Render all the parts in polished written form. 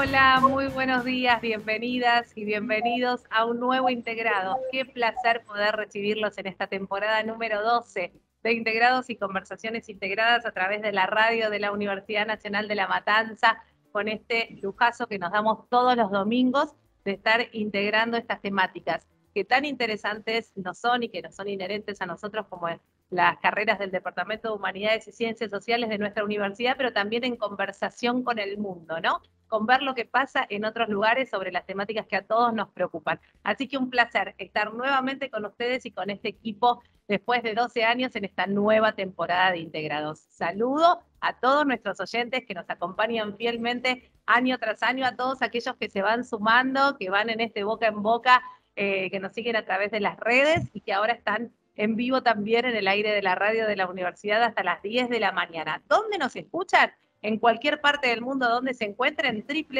Hola, muy buenos días, bienvenidas y bienvenidos a un nuevo Integrados. Qué placer poder recibirlos en esta temporada número 12 de Integrados y Conversaciones Integradas a través de la radio de la Universidad Nacional de La Matanza, con este lujazo que nos damos todos los domingos de estar integrando estas temáticas que tan interesantes nos son y que nos son inherentes a nosotros como las carreras del Departamento de Humanidades y Ciencias Sociales de nuestra universidad, pero también en conversación con el mundo, ¿no? Con ver lo que pasa en otros lugares sobre las temáticas que a todos nos preocupan. Así que un placer estar nuevamente con ustedes y con este equipo después de 12 años en esta nueva temporada de Integrados. Saludo a todos nuestros oyentes que nos acompañan fielmente año tras año, a todos aquellos que se van sumando, que van en este boca en boca, que nos siguen a través de las redes y que ahora están en vivo también en el aire de la radio de la universidad hasta las 10 de la mañana. ¿Dónde nos escuchan? En cualquier parte del mundo donde se encuentren,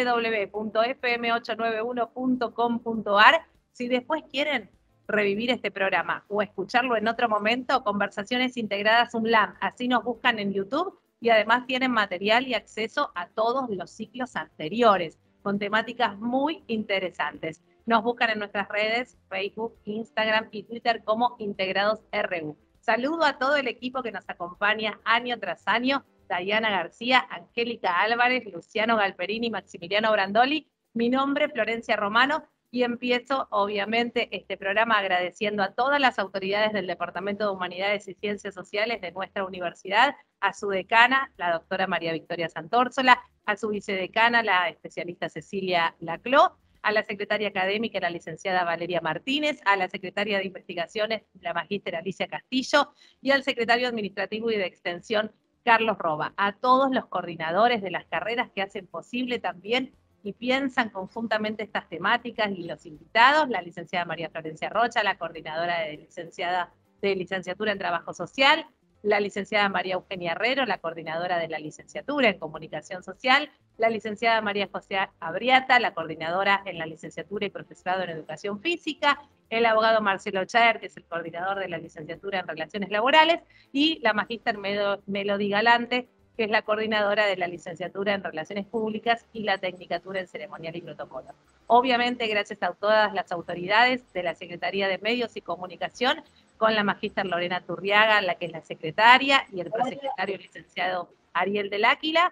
www.fm891.com.ar. Si después quieren revivir este programa o escucharlo en otro momento, Conversaciones Integradas UNLAM, así nos buscan en YouTube y además tienen material y acceso a todos los ciclos anteriores, con temáticas muy interesantes. Nos buscan en nuestras redes, Facebook, Instagram y Twitter como Integrados RU. Saludo a todo el equipo que nos acompaña año tras año, Dayana García, Angélica Álvarez, Luciano Galperini, Maximiliano Brandoli. Mi nombre, Florencia Romano, y empiezo obviamente este programa agradeciendo a todas las autoridades del Departamento de Humanidades y Ciencias Sociales de nuestra universidad, a su decana, la doctora María Victoria Santórsola, a su vicedecana, la especialista Cecilia Lacló, a la secretaria académica, la licenciada Valeria Martínez, a la secretaria de Investigaciones, la magíster Alicia Castillo, y al secretario administrativo y de Extensión, Carlos Roba, a todos los coordinadores de las carreras que hacen posible también y piensan conjuntamente estas temáticas y los invitados, la licenciada María Florencia Rocha, la coordinadora de licenciatura en Trabajo Social, la licenciada María Eugenia Herrero, la coordinadora de la licenciatura en Comunicación Social, la licenciada María José Abriata, la coordinadora en la licenciatura y profesorado en Educación Física, el abogado Marcelo Chaer, que es el coordinador de la licenciatura en Relaciones Laborales, y la magíster Melody Galante, que es la coordinadora de la licenciatura en Relaciones Públicas y la tecnicatura en Ceremonial y Protocolo. Obviamente, gracias a todas las autoridades de la Secretaría de Medios y Comunicación, con la magíster Lorena Turriaga, la que es la secretaria, y el prosecretario licenciado Ariel del Áquila,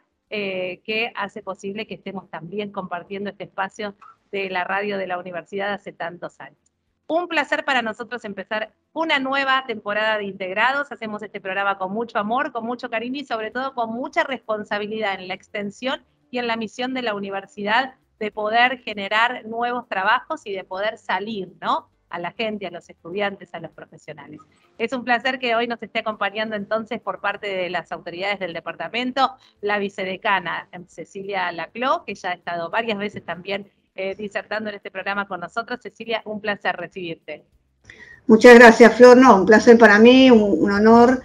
que hace posible que estemos también compartiendo este espacio de la radio de la universidad hace tantos años. Un placer para nosotros empezar una nueva temporada de Integrados. Hacemos este programa con mucho amor, con mucho cariño y sobre todo con mucha responsabilidad en la extensión y en la misión de la universidad de poder generar nuevos trabajos y de poder salir, ¿no?, a la gente, a los estudiantes, a los profesionales. Es un placer que hoy nos esté acompañando entonces por parte de las autoridades del departamento, la vicedecana Cecilia Lacló, que ya ha estado varias veces también disertando en este programa con nosotros. Cecilia, un placer recibirte. Muchas gracias, Flor. No, un placer para mí, un honor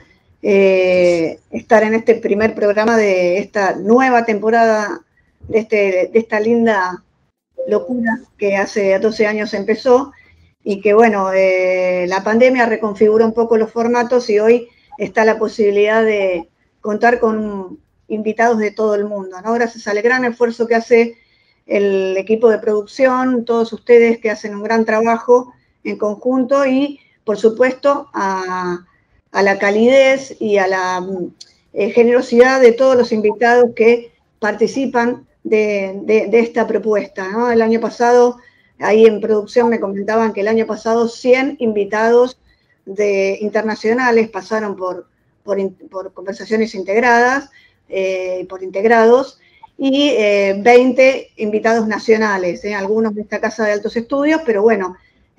estar en este primer programa de esta nueva temporada, de esta linda locura que hace 12 años empezó y que, bueno, la pandemia reconfiguró un poco los formatos y hoy está la posibilidad de contar con invitados de todo el mundo, ¿no? Gracias al gran esfuerzo que hace el equipo de producción, todos ustedes que hacen un gran trabajo en conjunto y, por supuesto, a la calidez y a la generosidad de todos los invitados que participan de esta propuesta, ¿no? El año pasado, ahí en producción me comentaban que el año pasado 100 invitados internacionales pasaron por Conversaciones Integradas, por Integrados, y 20 invitados nacionales, algunos de esta Casa de Altos Estudios, pero bueno,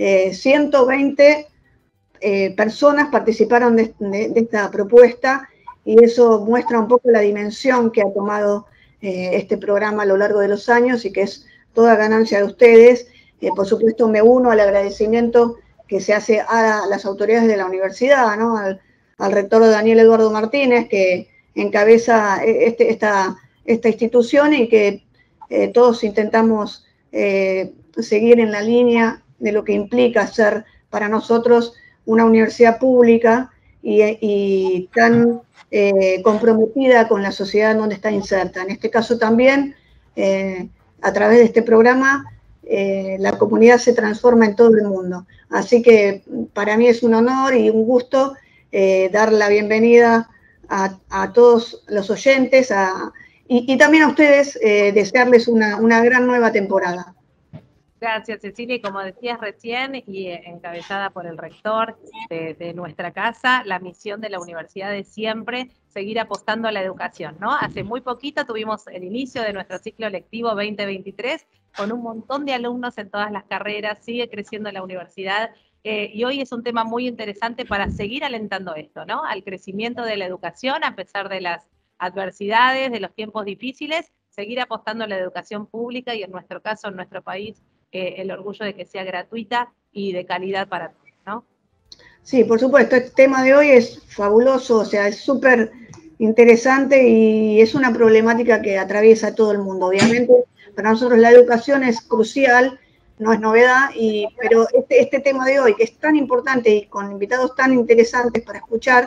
120 personas participaron de esta propuesta y eso muestra un poco la dimensión que ha tomado este programa a lo largo de los años y que es toda ganancia de ustedes. Por supuesto, me uno al agradecimiento que se hace a las autoridades de la universidad, ¿no? Al rector Daniel Eduardo Martínez, que encabeza esta institución y que todos intentamos seguir en la línea de lo que implica ser para nosotros una universidad pública y tan comprometida con la sociedad en donde está inserta. En este caso también a través de este programa la comunidad se transforma en todo el mundo. Así que para mí es un honor y un gusto dar la bienvenida a todos los oyentes y también a ustedes desearles una gran nueva temporada. Gracias, Cecilia. Y como decías recién, y encabezada por el rector de nuestra casa, la misión de la universidad es siempre seguir apostando a la educación, ¿no? Hace muy poquito tuvimos el inicio de nuestro ciclo lectivo 2023 con un montón de alumnos en todas las carreras, sigue creciendo la universidad, y hoy es un tema muy interesante para seguir alentando esto, ¿no? Al crecimiento de la educación a pesar de las adversidades, de los tiempos difíciles, seguir apostando a la educación pública y en nuestro caso, en nuestro país, el orgullo de que sea gratuita y de calidad para todos, ¿no? Sí, por supuesto, este tema de hoy es fabuloso, o sea, es súper interesante y es una problemática que atraviesa a todo el mundo. Obviamente, para nosotros la educación es crucial, no es novedad, pero este tema de hoy, que es tan importante y con invitados tan interesantes para escuchar,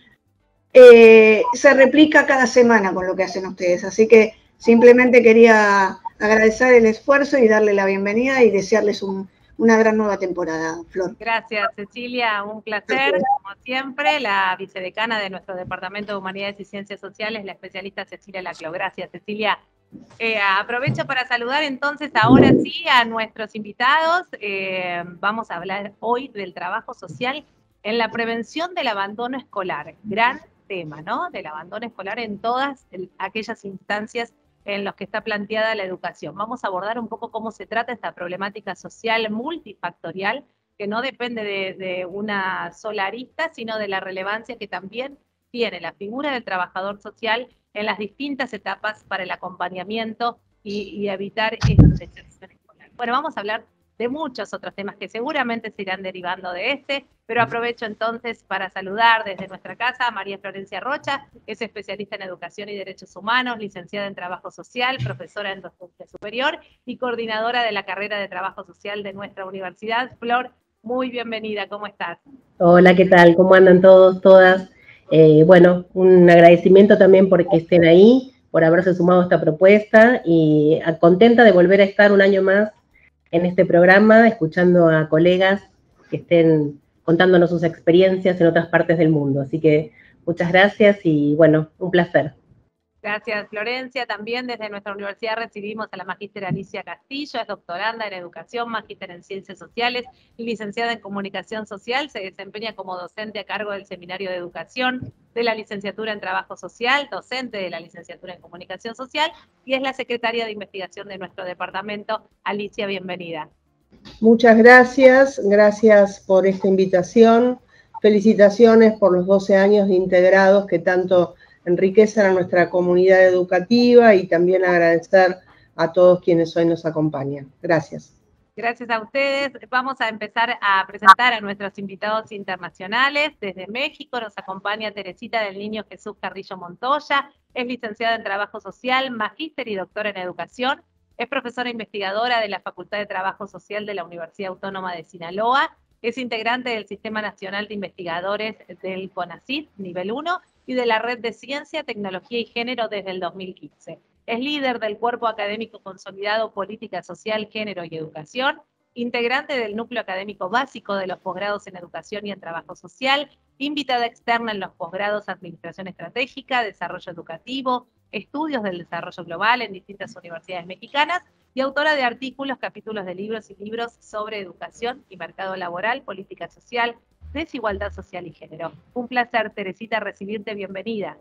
se replica cada semana con lo que hacen ustedes. Así que simplemente quería agradecer el esfuerzo y darle la bienvenida y desearles una gran nueva temporada, Flor. Gracias, Cecilia, un placer, como siempre, la vicedecana de nuestro Departamento de Humanidades y Ciencias Sociales, la especialista Cecilia Laclau. Gracias, Cecilia. Aprovecho para saludar entonces ahora sí a nuestros invitados. Vamos a hablar hoy del trabajo social en la prevención del abandono escolar. Gran tema, ¿no? Del abandono escolar en todas aquellas instancias en los que está planteada la educación. Vamos a abordar un poco cómo se trata esta problemática social multifactorial que no depende de una sola arista, sino de la relevancia que también tiene la figura del trabajador social en las distintas etapas para el acompañamiento y evitar esta deserción escolar. Bueno, vamos a hablar de muchos otros temas que seguramente se irán derivando de este, pero aprovecho entonces para saludar desde nuestra casa a María Florencia Rocha, que es especialista en Educación y Derechos Humanos, licenciada en Trabajo Social, profesora en Docencia Superior y coordinadora de la carrera de Trabajo Social de nuestra universidad. Flor, muy bienvenida, ¿cómo estás? Hola, ¿qué tal? ¿Cómo andan todos, todas? Bueno, un agradecimiento también porque estén ahí, por haberse sumado a esta propuesta y contenta de volver a estar un año más en este programa, escuchando a colegas que estén contándonos sus experiencias en otras partes del mundo. Así que muchas gracias y bueno, un placer. Gracias, Florencia. También desde nuestra universidad recibimos a la magíster Alicia Castillo, es doctoranda en Educación, magíster en Ciencias Sociales y licenciada en Comunicación Social. Se desempeña como docente a cargo del Seminario de Educación de la Licenciatura en Trabajo Social, docente de la Licenciatura en Comunicación Social y es la secretaria de investigación de nuestro departamento. Alicia, bienvenida. Muchas gracias, gracias por esta invitación. Felicitaciones por los 12 años de integrados que tanto enriquecen a nuestra comunidad educativa y también agradecer a todos quienes hoy nos acompañan. Gracias. Gracias a ustedes. Vamos a empezar a presentar a nuestros invitados internacionales. Desde México nos acompaña Teresita del Niño Jesús Carrillo Montoya, es licenciada en Trabajo Social, magíster y doctora en Educación, es profesora investigadora de la Facultad de Trabajo Social de la Universidad Autónoma de Sinaloa, es integrante del Sistema Nacional de Investigadores del CONACYT, nivel 1, y de la Red de Ciencia, Tecnología y Género desde el 2015. Es líder del Cuerpo Académico Consolidado Política Social, Género y Educación, integrante del Núcleo Académico Básico de los Posgrados en Educación y en Trabajo Social, invitada externa en los posgrados Administración Estratégica, Desarrollo Educativo, Estudios del Desarrollo Global en distintas universidades mexicanas y autora de artículos, capítulos de libros y libros sobre educación y mercado laboral, política social, desigualdad social y género. Un placer, Teresita, recibirte. Bienvenida.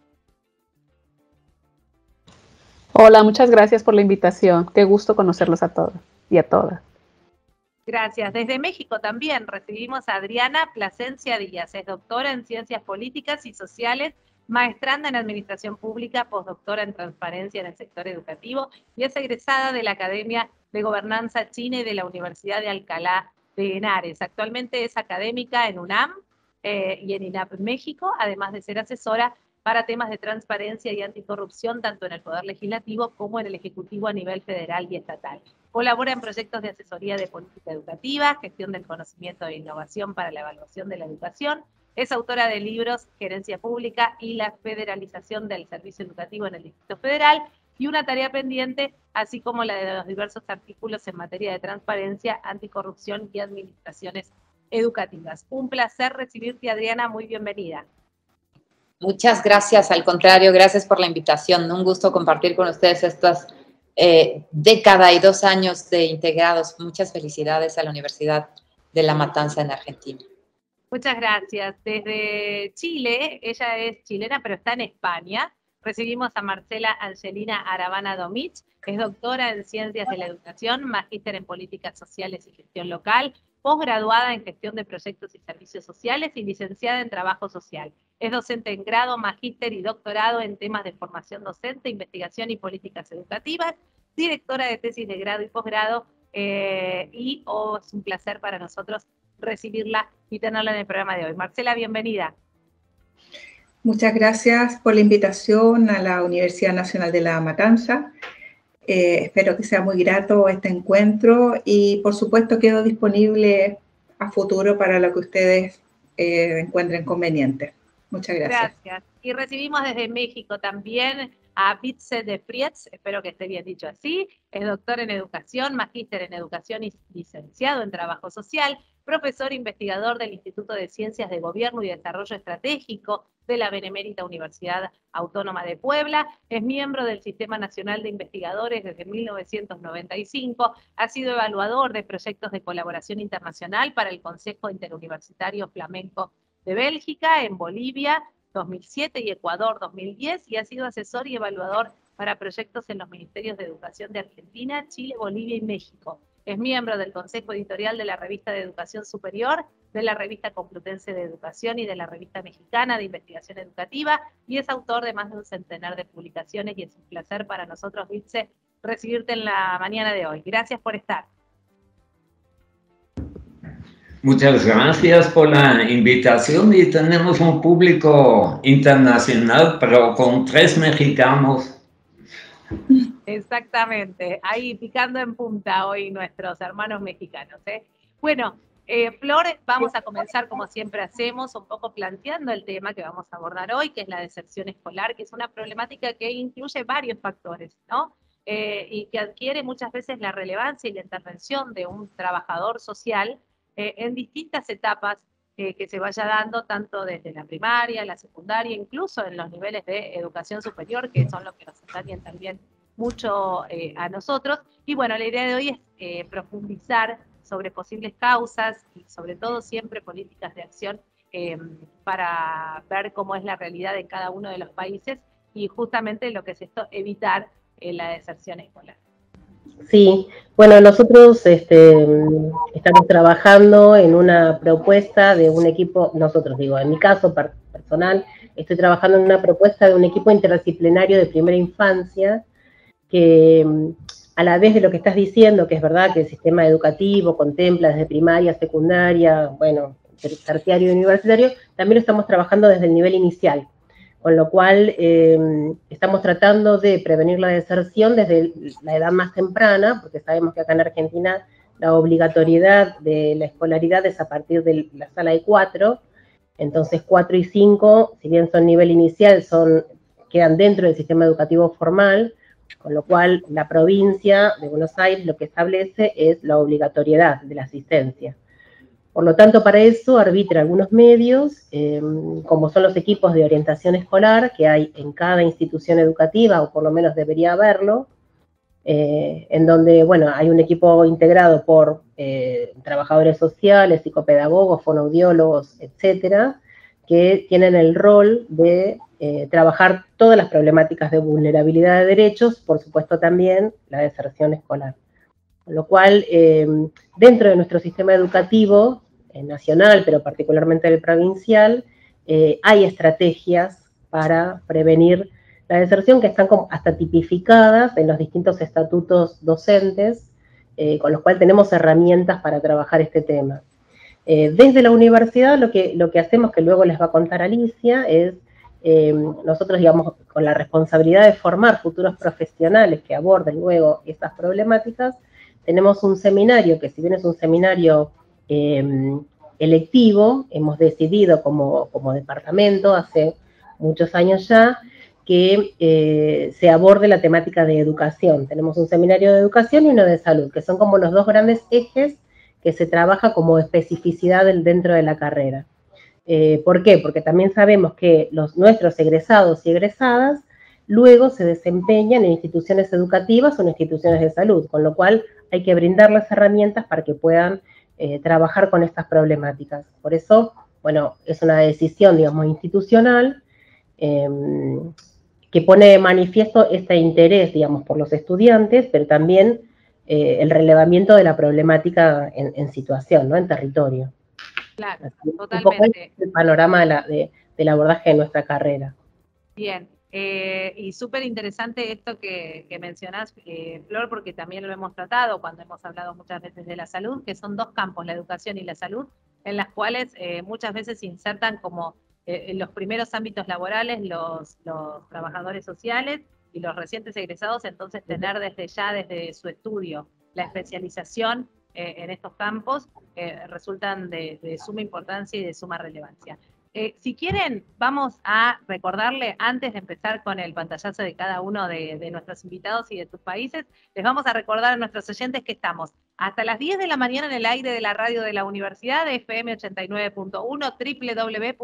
Hola, muchas gracias por la invitación. Qué gusto conocerlos a todos y a todas. Gracias. Desde México también recibimos a Adriana Plasencia Díaz. Es doctora en Ciencias Políticas y Sociales, maestranda en Administración Pública, postdoctora en Transparencia en el sector educativo y es egresada de la Academia de Gobernanza China y de la Universidad de Alcalá de Henares. Actualmente es académica en UNAM y en INAP México, además de ser asesora para temas de transparencia y anticorrupción, tanto en el Poder Legislativo como en el Ejecutivo a nivel federal y estatal. Colabora en proyectos de asesoría de política educativa, gestión del conocimiento e innovación para la evaluación de la educación. Es autora de libros Gerencia Pública y la federalización del servicio educativo en el Distrito Federal y una tarea pendiente, así como la de los diversos artículos en materia de transparencia, anticorrupción y administraciones educativas. Un placer recibirte, Adriana, muy bienvenida. Muchas gracias, al contrario, gracias por la invitación. Un gusto compartir con ustedes estas década y 2 años de integrados. Muchas felicidades a la Universidad de La Matanza en Argentina. Muchas gracias. Desde Chile, ella es chilena pero está en España, recibimos a Marcela Angelina Aravana Domich, es doctora en Ciencias de la Educación, magíster en Políticas Sociales y Gestión Local, posgraduada en Gestión de Proyectos y Servicios Sociales y licenciada en Trabajo Social. Es docente en grado, magíster y doctorado en temas de formación docente, investigación y políticas educativas, directora de tesis de grado y posgrado, es un placer para nosotros recibirla y tenerla en el programa de hoy. Marcela, bienvenida. Muchas gracias por la invitación a la Universidad Nacional de La Matanza. Espero que sea muy grato este encuentro y, por supuesto, quedo disponible a futuro para lo que ustedes encuentren conveniente. Muchas gracias. Gracias. Y recibimos desde México también a Bitze de Frietz, espero que esté bien dicho así, es doctor en educación, magíster en educación y licenciado en trabajo social, profesor investigador del Instituto de Ciencias de Gobierno y Desarrollo Estratégico de la Benemérita Universidad Autónoma de Puebla, es miembro del Sistema Nacional de Investigadores desde 1995, ha sido evaluador de proyectos de colaboración internacional para el Consejo Interuniversitario Flamenco de Bélgica, en Bolivia 2007 y Ecuador 2010, y ha sido asesor y evaluador para proyectos en los Ministerios de Educación de Argentina, Chile, Bolivia y México. Es miembro del Consejo Editorial de la Revista de Educación Superior, de la Revista Complutense de Educación y de la Revista Mexicana de Investigación Educativa, y es autor de más de un centenar de publicaciones, y es un placer para nosotros, Bitze, recibirte en la mañana de hoy. Gracias por estar. Muchas gracias por la invitación y tenemos un público internacional, pero con 3 mexicanos. Exactamente, ahí picando en punta hoy nuestros hermanos mexicanos. Bueno, Flor, vamos a comenzar como siempre hacemos, un poco planteando el tema que vamos a abordar hoy, que es la deserción escolar, que es una problemática que incluye varios factores, ¿no? Y que adquiere muchas veces la relevancia y la intervención de un trabajador social en distintas etapas que se vaya dando, tanto desde la primaria, la secundaria, incluso en los niveles de educación superior, que son los que nos atañen también mucho a nosotros. Y bueno, la idea de hoy es profundizar sobre posibles causas y sobre todo siempre políticas de acción para ver cómo es la realidad en cada uno de los países y justamente lo que es esto, evitar la deserción escolar. Sí, bueno, nosotros estamos trabajando en una propuesta de un equipo, nosotros digo, en mi caso personal, estoy trabajando en una propuesta de un equipo interdisciplinario de primera infancia que a la vez de lo que estás diciendo, que es verdad que el sistema educativo contempla desde primaria, secundaria, bueno, terciario y universitario, también lo estamos trabajando desde el nivel inicial, con lo cual estamos tratando de prevenir la deserción desde la edad más temprana, porque sabemos que acá en Argentina la obligatoriedad de la escolaridad es a partir de la sala de 4, entonces 4 y 5, si bien son nivel inicial, quedan dentro del sistema educativo formal, con lo cual la provincia de Buenos Aires lo que establece es la obligatoriedad de la asistencia. Por lo tanto, para eso arbitra algunos medios, como son los equipos de orientación escolar que hay en cada institución educativa, o por lo menos debería haberlo, en donde, bueno, hay un equipo integrado por trabajadores sociales, psicopedagogos, fonoaudiólogos, etcétera, que tienen el rol de trabajar todas las problemáticas de vulnerabilidad de derechos, por supuesto también la deserción escolar. Con lo cual, dentro de nuestro sistema educativo nacional, pero particularmente el provincial, hay estrategias para prevenir la deserción que están hasta tipificadas en los distintos estatutos docentes, con los cuales tenemos herramientas para trabajar este tema. Desde la universidad lo que hacemos, que luego les va a contar Alicia, es nosotros, digamos, con la responsabilidad de formar futuros profesionales que aborden luego estas problemáticas, tenemos un seminario que, si bien es un seminario electivo, hemos decidido como departamento hace muchos años ya, que se aborde la temática de educación. Tenemos un seminario de educación y uno de salud, que son como los dos grandes ejes que se trabaja como especificidad dentro de la carrera. ¿Por qué? Porque también sabemos que nuestros egresados y egresadas luego se desempeñan en instituciones educativas o en instituciones de salud, con lo cual hay que brindar las herramientas para que puedan trabajar con estas problemáticas. Por eso, bueno, es una decisión, digamos, institucional que pone de manifiesto este interés, digamos, por los estudiantes, pero también el relevamiento de la problemática en situación, ¿no? En territorio. Claro, Así, totalmente. un poco el panorama del abordaje de nuestra carrera. Bien, y súper interesante esto que mencionás, Flor, porque también lo hemos tratado cuando hemos hablado muchas veces de la salud, que son dos campos, la educación y la salud, en las cuales muchas veces se insertan como en los primeros ámbitos laborales los trabajadores sociales y los recientes egresados, entonces tener desde su estudio la especialización en estos campos resultan de suma importancia y de suma relevancia. Si quieren, vamos a recordarle, antes de empezar con el pantallazo de cada uno de nuestros invitados y de tus países, les vamos a recordar a nuestros oyentes que estamos hasta las 10 de la mañana en el aire de la radio de la universidad, de FM 89.1,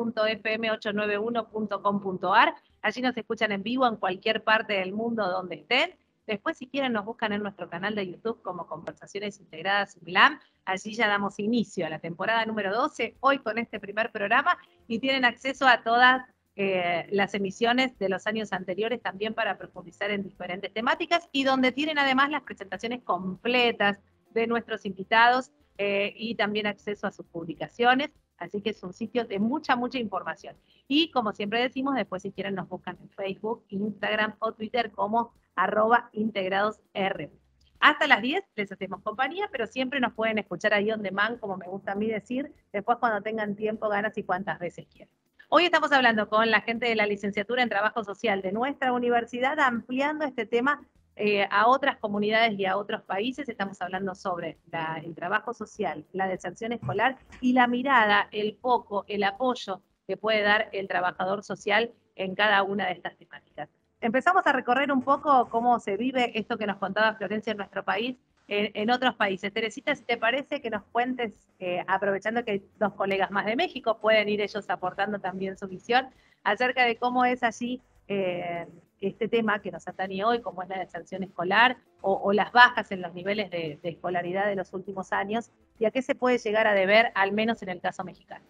www.fm891.com.ar. Allí nos escuchan en vivo en cualquier parte del mundo donde estén. Después, si quieren, nos buscan en nuestro canal de YouTube como Conversaciones Integradas UNLAM. Allí ya damos inicio a la temporada número 12, hoy con este primer programa, y tienen acceso a todas las emisiones de los años anteriores también para profundizar en diferentes temáticas, y donde tienen además las presentaciones completas de nuestros invitados y también acceso a sus publicaciones. Así que es un sitio de mucha información. Y como siempre decimos, después si quieren nos buscan en Facebook, Instagram o Twitter como @integradosr. Hasta las 10 les hacemos compañía, pero siempre nos pueden escuchar ahí on demand, como me gusta a mí decir, después cuando tengan tiempo, ganas y cuantas veces quieran. Hoy estamos hablando con la gente de la licenciatura en Trabajo Social de nuestra universidad, ampliando este tema a otras comunidades y a otros países. Estamos hablando sobre el trabajo social, la deserción escolar y la mirada, el foco, el apoyo que puede dar el trabajador social en cada una de estas temáticas. Empezamos a recorrer un poco cómo se vive esto que nos contaba Florencia en nuestro país, en otros países. Teresita, si te parece que nos cuentes, aprovechando que hay dos colegas más de México, pueden ir ellos aportando también su visión, acerca de cómo es allí este tema que nos atañe hoy, como es la deserción escolar o las bajas en los niveles de escolaridad de los últimos años, y a qué se puede llegar a deber, al menos en el caso mexicano.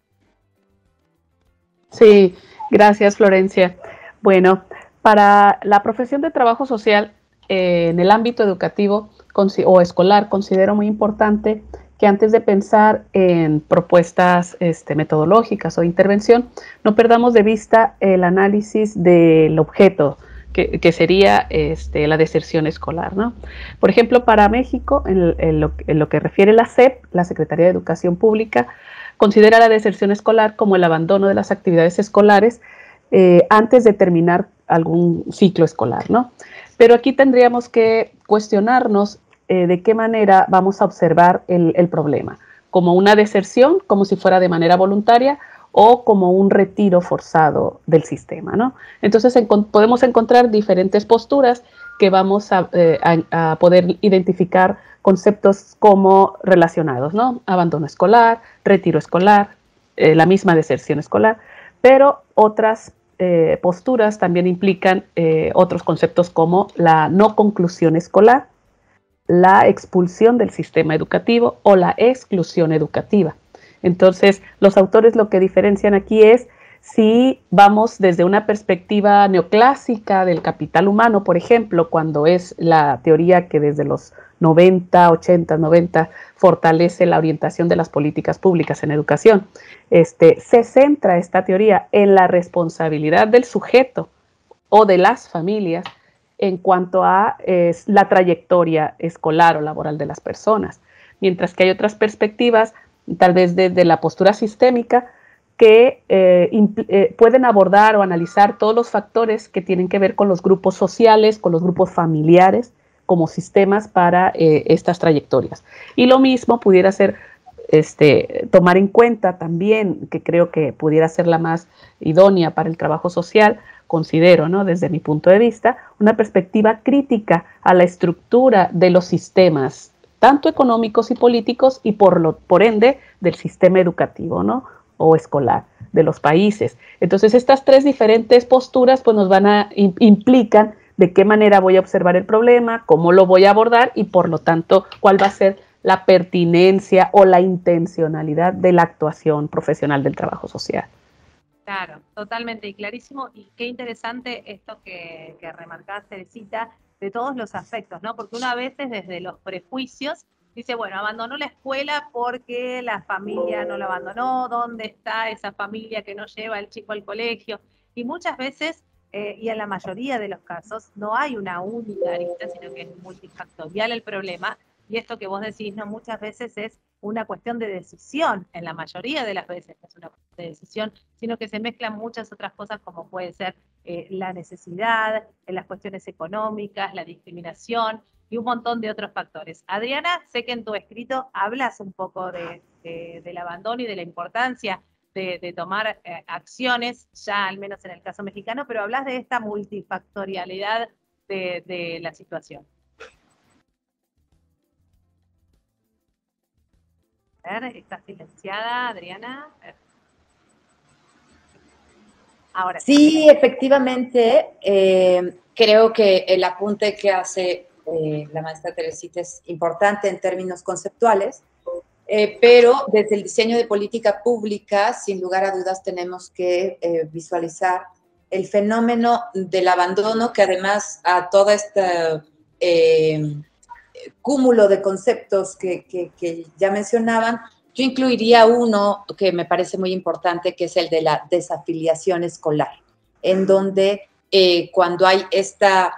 Sí, gracias, Florencia. Bueno, para la profesión de trabajo social en el ámbito educativo o escolar, considero muy importante que antes de pensar en propuestas metodológicas o intervención, no perdamos de vista el análisis del objeto, que sería la deserción escolar, ¿no? Por ejemplo, para México, en lo que refiere la SEP, la Secretaría de Educación Pública, considera la deserción escolar como el abandono de las actividades escolares antes de terminar algún ciclo escolar, ¿no? Pero aquí tendríamos que cuestionarnos de qué manera vamos a observar el problema, como una deserción, como si fuera de manera voluntaria, o como un retiro forzado del sistema, ¿no? Entonces podemos encontrar diferentes posturas que vamos a poder identificar conceptos como relacionados, ¿no? Abandono escolar, retiro escolar, la misma deserción escolar, pero otras posturas también implican otros conceptos como la no conclusión escolar, la expulsión del sistema educativo o la exclusión educativa. Entonces, los autores lo que diferencian aquí es si vamos desde una perspectiva neoclásica del capital humano, por ejemplo, cuando es la teoría que desde los 90 fortalece la orientación de las políticas públicas en educación. Se centra esta teoría en la responsabilidad del sujeto o de las familias en cuanto a la trayectoria escolar o laboral de las personas, mientras que hay otras perspectivas, tal vez desde la postura sistémica, que pueden abordar o analizar todos los factores que tienen que ver con los grupos sociales, con los grupos familiares, como sistemas para estas trayectorias. Y lo mismo pudiera ser tomar en cuenta también, que creo que pudiera ser la más idónea para el trabajo social, considero, ¿no?, desde mi punto de vista, una perspectiva crítica a la estructura de los sistemas, tanto económicos y políticos, y por ende del sistema educativo, ¿no?, o escolar de los países. Entonces, estas tres diferentes posturas pues nos implican de qué manera voy a observar el problema, cómo lo voy a abordar y por lo tanto cuál va a ser la pertinencia o la intencionalidad de la actuación profesional del trabajo social. Claro, totalmente y clarísimo. Y qué interesante esto que remarcaste, Teresita, de todos los aspectos, ¿no? Porque una vez desde los prejuicios dice, bueno, abandonó la escuela porque la familia no lo abandonó, ¿dónde está esa familia que no lleva al chico al colegio? Y muchas veces, y en la mayoría de los casos, no hay una única arista, sino que es multifactorial el problema. Y esto que vos decís, ¿no?, muchas veces es una cuestión de decisión, en la mayoría de las veces no es una cuestión de decisión, sino que se mezclan muchas otras cosas como puede ser la necesidad, las cuestiones económicas, la discriminación y un montón de otros factores. Adriana, sé que en tu escrito hablas un poco del abandono y de la importancia de tomar acciones, ya al menos en el caso mexicano, pero hablas de esta multifactorialidad de la situación. ¿Está silenciada, Adriana? Ahora sí, efectivamente, creo que el apunte que hace la maestra Teresita es importante en términos conceptuales, pero desde el diseño de política pública, sin lugar a dudas, tenemos que visualizar el fenómeno del abandono, que además a toda esta cúmulo de conceptos que ya mencionaban, yo incluiría uno que me parece muy importante, que es el de la desafiliación escolar, en donde cuando hay esta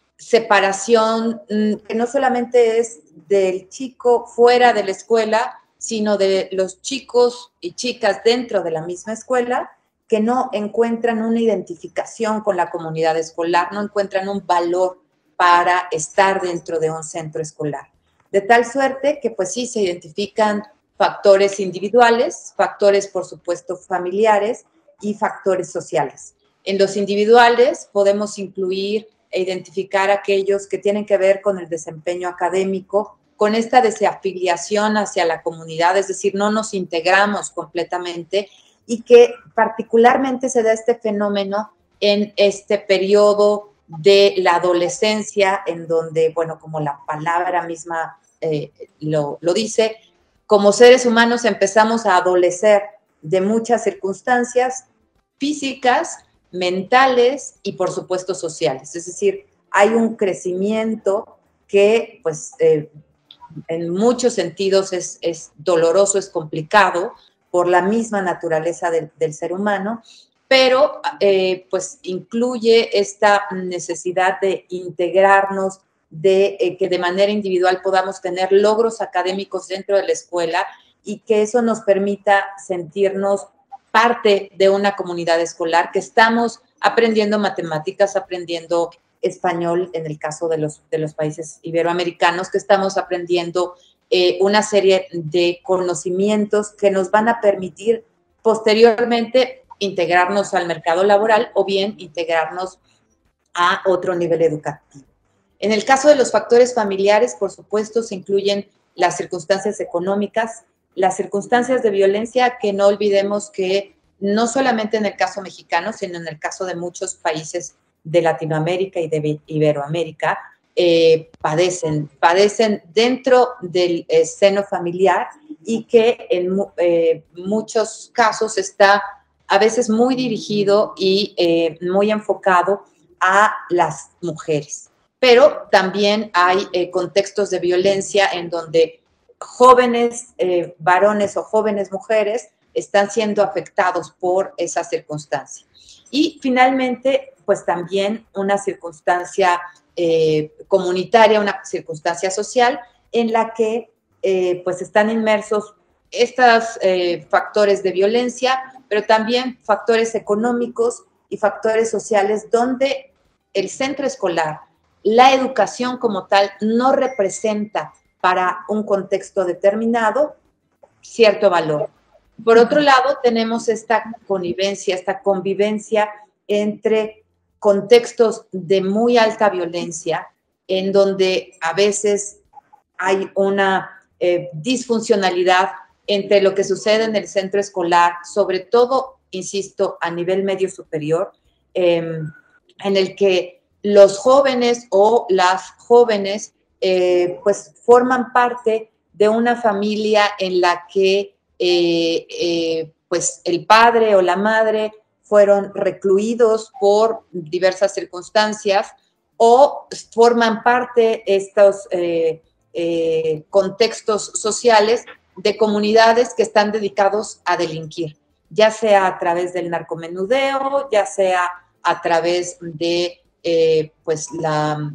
separación que no solamente es del chico fuera de la escuela, sino de los chicos y chicas dentro de la misma escuela, que no encuentran una identificación con la comunidad escolar, no encuentran un valor para estar dentro de un centro escolar. De tal suerte que pues sí se identifican factores individuales, factores por supuesto familiares y factores sociales. En los individuales podemos incluir e identificar aquellos que tienen que ver con el desempeño académico, con esta desafiliación hacia la comunidad, es decir, no nos integramos completamente, y que particularmente se da este fenómeno en este periodo de la adolescencia, en donde, bueno, como la palabra misma lo dice, como seres humanos empezamos a adolecer de muchas circunstancias físicas, mentales y, por supuesto, sociales. Es decir, hay un crecimiento que, pues, en muchos sentidos es doloroso, es complicado por la misma naturaleza del ser humano, pero pues incluye esta necesidad de integrarnos, de que de manera individual podamos tener logros académicos dentro de la escuela y que eso nos permita sentirnos parte de una comunidad escolar, que estamos aprendiendo matemáticas, aprendiendo español en el caso de los países iberoamericanos, que estamos aprendiendo una serie de conocimientos que nos van a permitir posteriormente integrarnos al mercado laboral o bien integrarnos a otro nivel educativo. En el caso de los factores familiares, por supuesto, se incluyen las circunstancias económicas, las circunstancias de violencia, que no olvidemos que no solamente en el caso mexicano, sino en el caso de muchos países de Latinoamérica y de Iberoamérica, padecen dentro del seno familiar, y que en muchos casos está a veces muy dirigido y muy enfocado a las mujeres. Pero también hay contextos de violencia en donde jóvenes varones o jóvenes mujeres están siendo afectados por esa circunstancia. Y finalmente, pues también una circunstancia comunitaria, una circunstancia social en la que pues están inmersos estos factores de violencia, pero también factores económicos y factores sociales, donde el centro escolar, la educación como tal, no representa para un contexto determinado cierto valor. Por otro lado, tenemos esta connivencia, esta convivencia entre contextos de muy alta violencia, en donde a veces hay una disfuncionalidad entre lo que sucede en el centro escolar, sobre todo, insisto, a nivel medio superior, en el que los jóvenes o las jóvenes pues forman parte de una familia en la que pues el padre o la madre fueron recluidos por diversas circunstancias o forman parte estos contextos sociales de comunidades que están dedicados a delinquir, ya sea a través del narcomenudeo, ya sea a través de pues la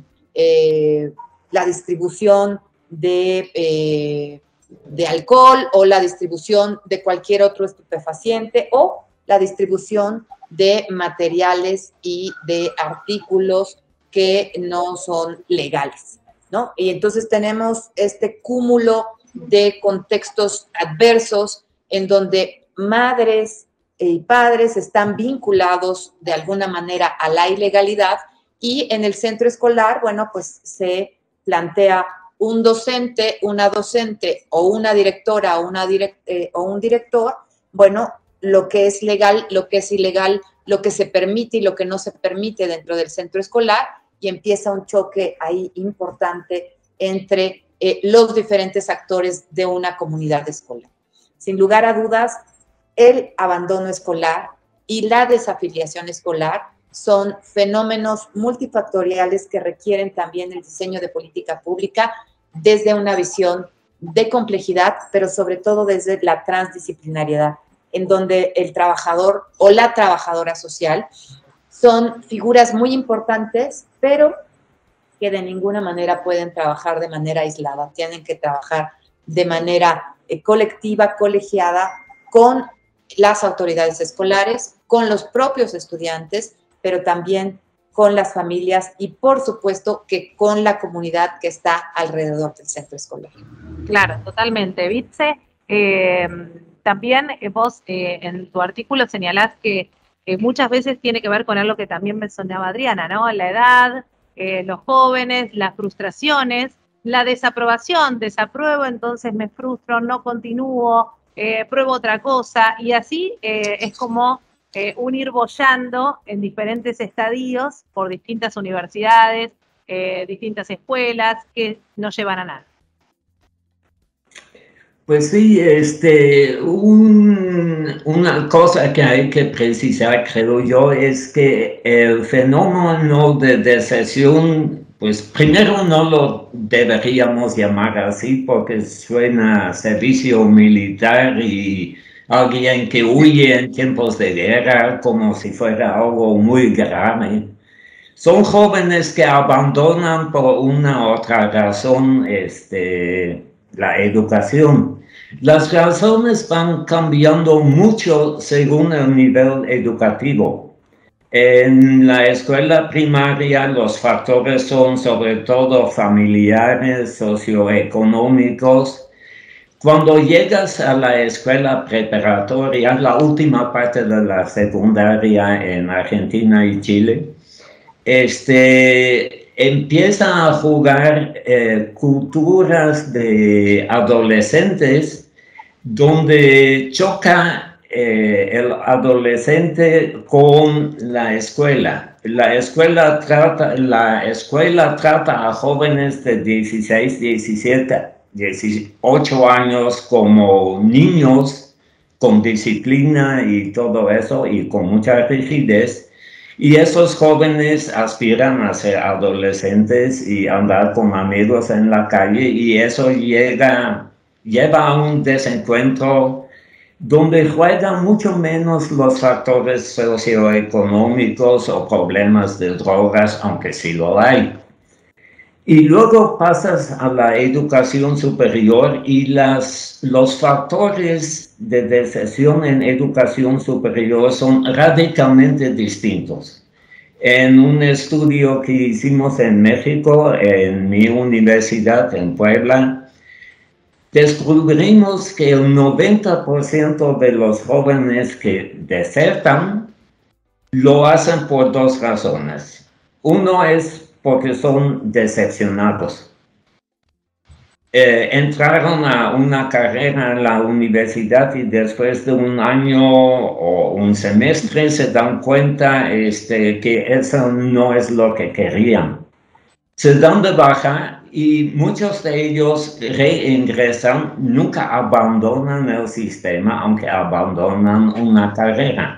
distribución de alcohol o la distribución de cualquier otro estupefaciente o la distribución de materiales y de artículos que no son legales, ¿no? Y entonces tenemos este cúmulo de contextos adversos en donde madres y padres están vinculados de alguna manera a la ilegalidad y en el centro escolar, bueno, pues se plantea un docente, una docente o una directora o un director, bueno, lo que es legal, lo que es ilegal, lo que se permite y lo que no se permite dentro del centro escolar y empieza un choque ahí importante entre los diferentes actores de una comunidad escolar. Sin lugar a dudas, el abandono escolar y la desafiliación escolar son fenómenos multifactoriales que requieren también el diseño de política pública desde una visión de complejidad, pero sobre todo desde la transdisciplinariedad, en donde el trabajador o la trabajadora social son figuras muy importantes, pero que de ninguna manera pueden trabajar de manera aislada, tienen que trabajar de manera colectiva, colegiada, con las autoridades escolares, con los propios estudiantes, pero también con las familias y, por supuesto, que con la comunidad que está alrededor del centro escolar. Claro, totalmente. Bitze, también vos en tu artículo señalás que muchas veces tiene que ver con algo que también mencionaba Adriana, ¿no? La edad, los jóvenes, las frustraciones, la desaprobación, desapruebo, entonces me frustro, no continúo, pruebo otra cosa, y así es como un ir boyando en diferentes estadios por distintas universidades, distintas escuelas que no llevan a nada. Pues sí, una cosa que hay que precisar, creo yo, es que el fenómeno de deserción, pues primero no lo deberíamos llamar así porque suena a servicio militar y alguien que huye en tiempos de guerra como si fuera algo muy grave. Son jóvenes que abandonan por una u otra razón la educación. Las razones van cambiando mucho según el nivel educativo. En la escuela primaria los factores son sobre todo familiares, socioeconómicos. Cuando llegas a la escuela preparatoria, la última parte de la secundaria en Argentina y Chile, empieza a jugar culturas de adolescentes donde choca el adolescente con la escuela. La escuela trata a jóvenes de 16, 17, 18 años como niños con disciplina y todo eso y con mucha rigidez. Y esos jóvenes aspiran a ser adolescentes y andar con amigos en la calle y eso lleva a un desencuentro donde juegan mucho menos los factores socioeconómicos o problemas de drogas, aunque sí lo hay. Y luego pasas a la educación superior y los factores de deserción en educación superior son radicalmente distintos. En un estudio que hicimos en México, en mi universidad, en Puebla, descubrimos que el 90% de los jóvenes que desertan lo hacen por dos razones. Uno es porque son decepcionados. Entraron a una carrera en la universidad y después de un año o un semestre se dan cuenta que eso no es lo que querían. Se dan de baja y muchos de ellos reingresan, nunca abandonan el sistema, aunque abandonan una carrera.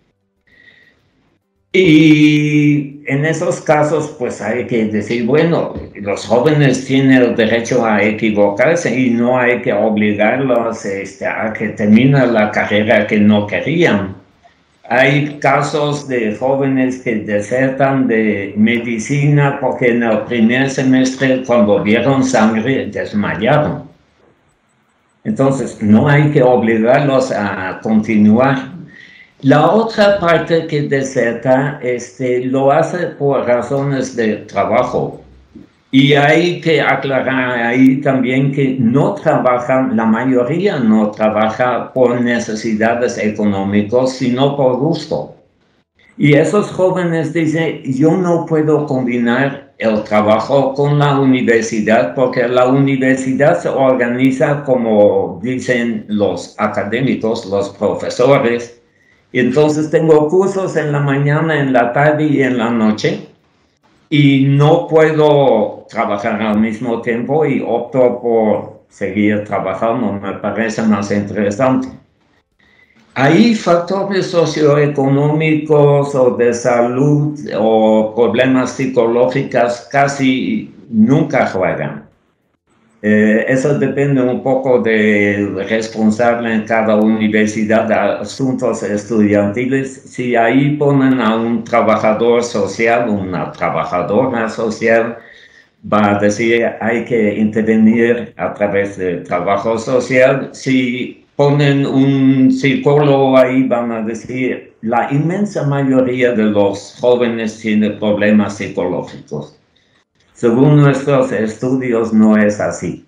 Y en esos casos, pues hay que decir, bueno, los jóvenes tienen el derecho a equivocarse y no hay que obligarlos a que terminen la carrera que no querían. Hay casos de jóvenes que desertan de medicina porque en el primer semestre, cuando vieron sangre, desmayaron. Entonces, no hay que obligarlos a continuar. La otra parte que deserta lo hace por razones de trabajo. Y hay que aclarar ahí también que no trabajan, la mayoría no trabaja por necesidades económicas, sino por gusto. Y esos jóvenes dicen, yo no puedo combinar el trabajo con la universidad porque la universidad se organiza como dicen los académicos, los profesores. Y entonces tengo cursos en la mañana, en la tarde y en la noche. Y no puedo trabajar al mismo tiempo y opto por seguir trabajando, me parece más interesante. Hay factores socioeconómicos o de salud o problemas psicológicos casi nunca juegan. Eso depende un poco del responsable en cada universidad de asuntos estudiantiles. Si ahí ponen a un trabajador social, una trabajadora social, va a decir hay que intervenir a través del trabajo social. Si ponen un psicólogo ahí, van a decir la inmensa mayoría de los jóvenes tienen problemas psicológicos. Según nuestros estudios, no es así.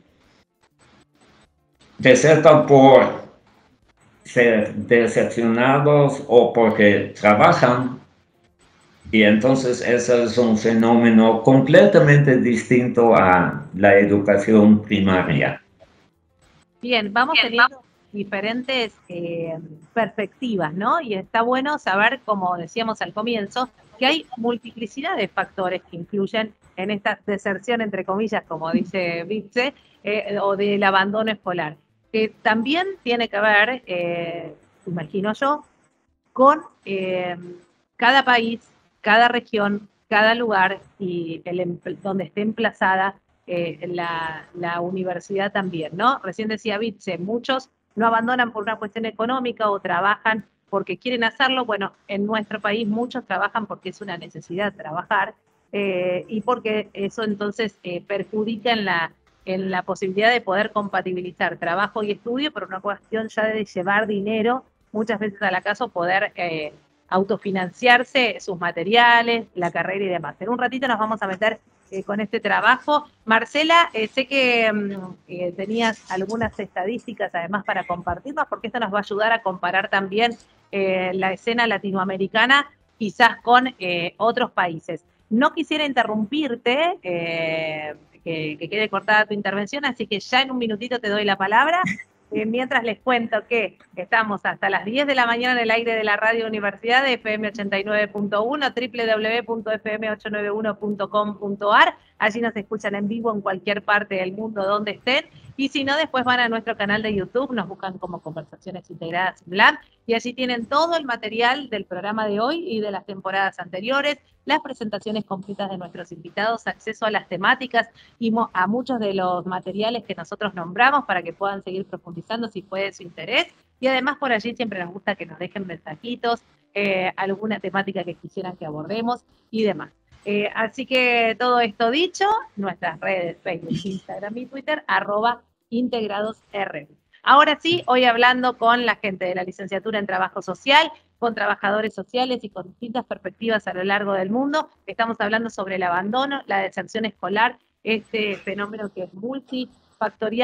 Desertan por ser decepcionados o porque trabajan, y entonces ese es un fenómeno completamente distinto a la educación primaria. Bien, vamos teniendo diferentes perspectivas, ¿no? Y está bueno saber, como decíamos al comienzo, que hay multiplicidad de factores que influyen en esta deserción, entre comillas, como dice Vitze, o del abandono escolar, que también tiene que ver, imagino yo, con cada país, cada región, cada lugar y donde esté emplazada la universidad también, ¿no? Recién decía Vitze, muchos no abandonan por una cuestión económica o trabajan porque quieren hacerlo. Bueno, en nuestro país muchos trabajan porque es una necesidad trabajar y porque eso entonces perjudica en la posibilidad de poder compatibilizar trabajo y estudio, por una cuestión ya de llevar dinero muchas veces a la casa o poder autofinanciarse sus materiales, la carrera y demás. En un ratito nos vamos a meter con este trabajo. Marcela, sé que tenías algunas estadísticas además para compartirnos, porque esto nos va a ayudar a comparar también la escena latinoamericana quizás con otros países. No quisiera interrumpirte, que quede cortada tu intervención, así que ya en un minutito te doy la palabra. Mientras les cuento que estamos hasta las 10 de la mañana en el aire de la Radio Universidad de FM 89.1, www.fm891.com.ar. Allí nos escuchan en vivo en cualquier parte del mundo donde estén. Y si no, después van a nuestro canal de YouTube, nos buscan como Conversaciones Integradas Lab, y allí tienen todo el material del programa de hoy y de las temporadas anteriores, las presentaciones completas de nuestros invitados, acceso a las temáticas y a muchos de los materiales que nosotros nombramos para que puedan seguir profundizando si fue de su interés. Y además por allí siempre nos gusta que nos dejen mensajitos, alguna temática que quisieran que abordemos y demás. Así que todo esto dicho, nuestras redes Facebook, Instagram y Twitter, @IntegradosR. Ahora sí, hoy hablando con la gente de la licenciatura en Trabajo Social, con trabajadores sociales y con distintas perspectivas a lo largo del mundo. Estamos hablando sobre el abandono, la deserción escolar, este fenómeno que es multifactorial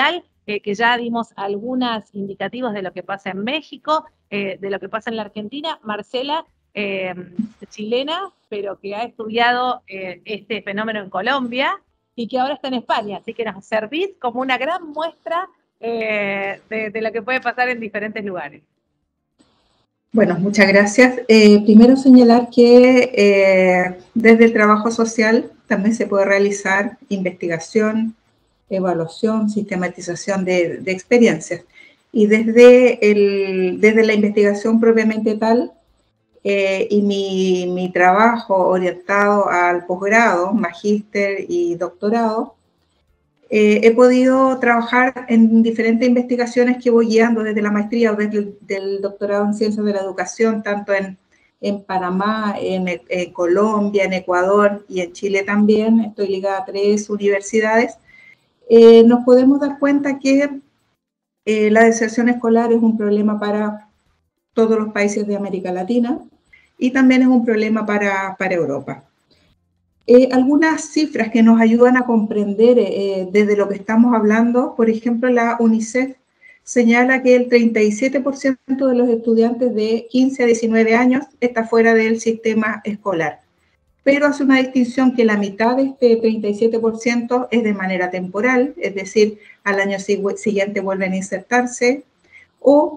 que ya dimos algunos indicativos de lo que pasa en México, de lo que pasa en la Argentina. Marcela, chilena, pero que ha estudiado este fenómeno en Colombia y que ahora está en España, así que nos servís como una gran muestra de lo que puede pasar en diferentes lugares. Bueno, muchas gracias. Primero señalar que desde el trabajo social también se puede realizar investigación, evaluación, sistematización de experiencias. Y desde la investigación propiamente tal y mi trabajo orientado al posgrado, magíster y doctorado, he podido trabajar en diferentes investigaciones que voy guiando desde la maestría o desde el doctorado en Ciencias de la Educación, tanto en Panamá, en Colombia, en Ecuador y en Chile también. Estoy ligada a 3 universidades. Nos podemos dar cuenta que la deserción escolar es un problema para todos los países de América Latina y también es un problema para Europa. Algunas cifras que nos ayudan a comprender desde lo que estamos hablando, por ejemplo, la UNICEF señala que el 37% de los estudiantes de 15 a 19 años está fuera del sistema escolar, pero hace una distinción que la mitad de este 37% es de manera temporal, es decir, al año siguiente vuelven a insertarse, o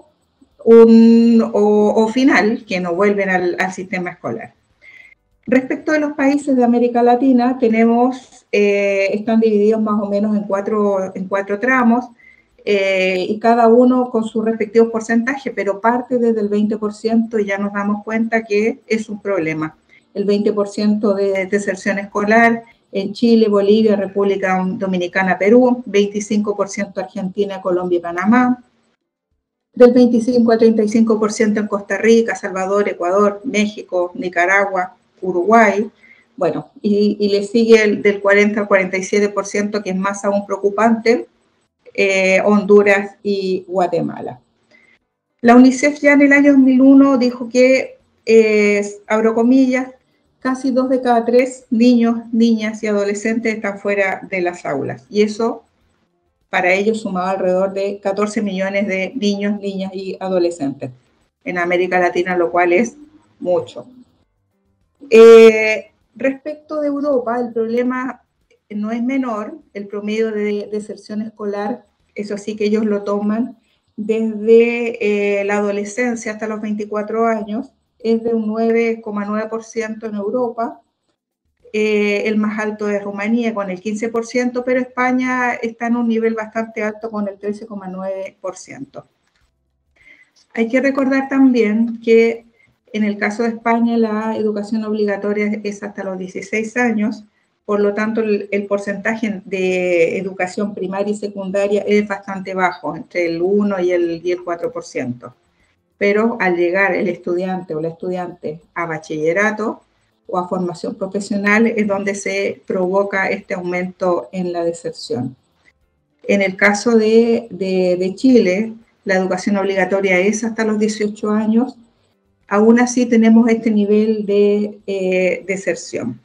final, que no vuelven al sistema escolar. Respecto de los países de América Latina, están divididos más o menos en cuatro tramos, y cada uno con sus respectivos porcentajes, pero parte desde el 20% y ya nos damos cuenta que es un problema. El 20% de deserción escolar en Chile, Bolivia, República Dominicana, Perú, 25% Argentina, Colombia y Panamá, del 25 al 35% en Costa Rica, Salvador, Ecuador, México, Nicaragua, Uruguay, bueno, y le sigue del 40 al 47%, que es más aún preocupante, Honduras y Guatemala. La UNICEF ya en el año 2001 dijo que, abro comillas, casi 2 de cada 3 niños, niñas y adolescentes están fuera de las aulas, y eso para ellos sumaba alrededor de 14 millones de niños, niñas y adolescentes en América Latina, lo cual es mucho. Respecto de Europa, el problema no es menor. El promedio de deserción escolar, eso sí que ellos lo toman desde la adolescencia hasta los 24 años, es de un 9,9% en Europa. El más alto es Rumanía con el 15%, pero España está en un nivel bastante alto con el 13,9%. Hay que recordar también que en el caso de España la educación obligatoria es hasta los 16 años, por lo tanto el porcentaje de educación primaria y secundaria es bastante bajo, entre el 1 y el 4%. Pero al llegar el estudiante o la estudiante a bachillerato o a formación profesional es donde se provoca este aumento en la deserción. En el caso de Chile, la educación obligatoria es hasta los 18 años, aún así tenemos este nivel de deserción.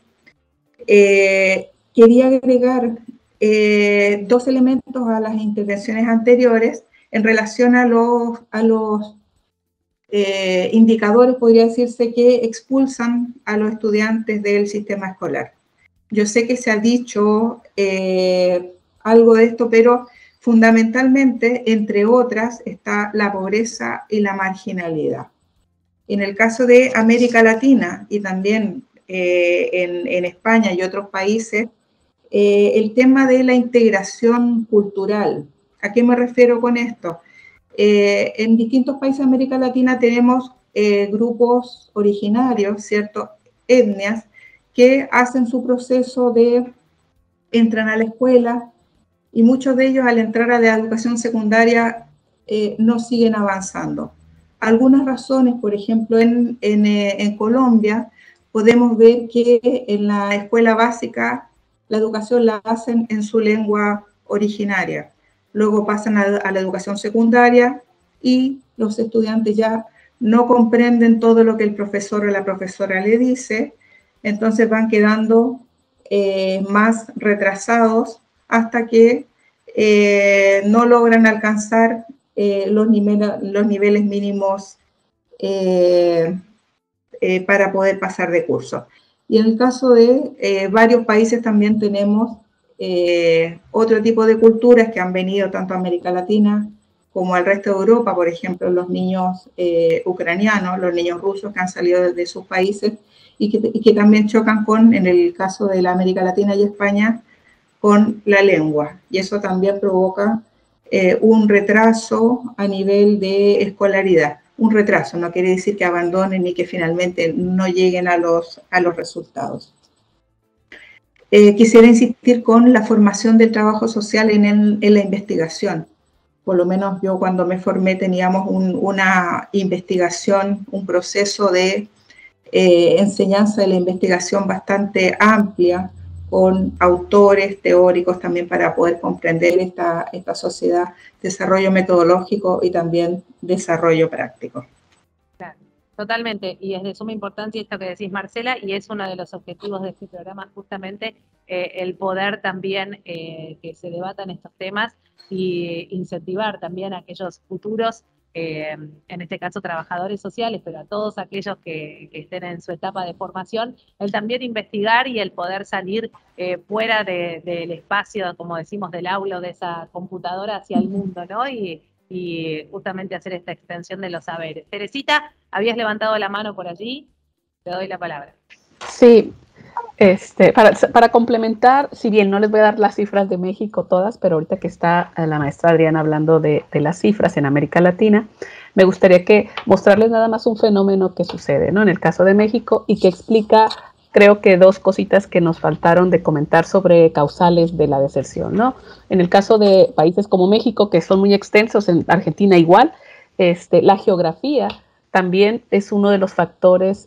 Quería agregar 2 elementos a las intervenciones anteriores en relación a los indicadores, podría decirse, que expulsan a los estudiantes del sistema escolar. Yo sé que se ha dicho algo de esto, pero fundamentalmente, entre otras, está la pobreza y la marginalidad. En el caso de América Latina y también en España y otros países, el tema de la integración cultural. ¿A qué me refiero con esto? En distintos países de América Latina tenemos grupos originarios, ¿cierto? Etnias, que hacen su proceso entran a la escuela y muchos de ellos al entrar a la educación secundaria no siguen avanzando. Algunas razones, por ejemplo, en Colombia podemos ver que en la escuela básica la educación la hacen en su lengua originaria. Luego pasan a la educación secundaria y los estudiantes ya no comprenden todo lo que el profesor o la profesora le dice, entonces van quedando más retrasados hasta que no logran alcanzar los niveles mínimos para poder pasar de curso. Y en el caso de varios países también tenemos otro tipo de culturas que han venido tanto a América Latina como al resto de Europa, por ejemplo, los niños ucranianos, los niños rusos que han salido de sus países y que también chocan con, en el caso de la América Latina y España, con la lengua. Y eso también provoca un retraso a nivel de escolaridad. Un retraso no quiere decir que abandonen ni que finalmente no lleguen a los resultados. Quisiera insistir con la formación del trabajo social en la investigación. Por lo menos yo cuando me formé teníamos una investigación, un proceso de enseñanza de la investigación bastante amplia, con autores teóricos también para poder comprender esta sociedad, desarrollo metodológico y también desarrollo práctico. Claro, totalmente, y es de suma importancia esto que decís, Marcela, y es uno de los objetivos de este programa, justamente el poder también que se debatan estos temas y incentivar también a aquellos futuros, en este caso trabajadores sociales, pero a todos aquellos que estén en su etapa de formación, el también investigar y el poder salir fuera del espacio, como decimos, del aula o de esa computadora hacia el mundo, ¿no? Y justamente hacer esta extensión de los saberes. Teresita, habías levantado la mano por allí, te doy la palabra. Sí, para complementar, si bien no les voy a dar las cifras de México todas, pero ahorita que está la maestra Adriana hablando de las cifras en América Latina, me gustaría mostrarles nada más un fenómeno que sucede, ¿no? En el caso de México y que explica, creo que dos cositas que nos faltaron de comentar sobre causales de la deserción, ¿no? En el caso de países como México, que son muy extensos, en Argentina igual, la geografía también es uno de los factores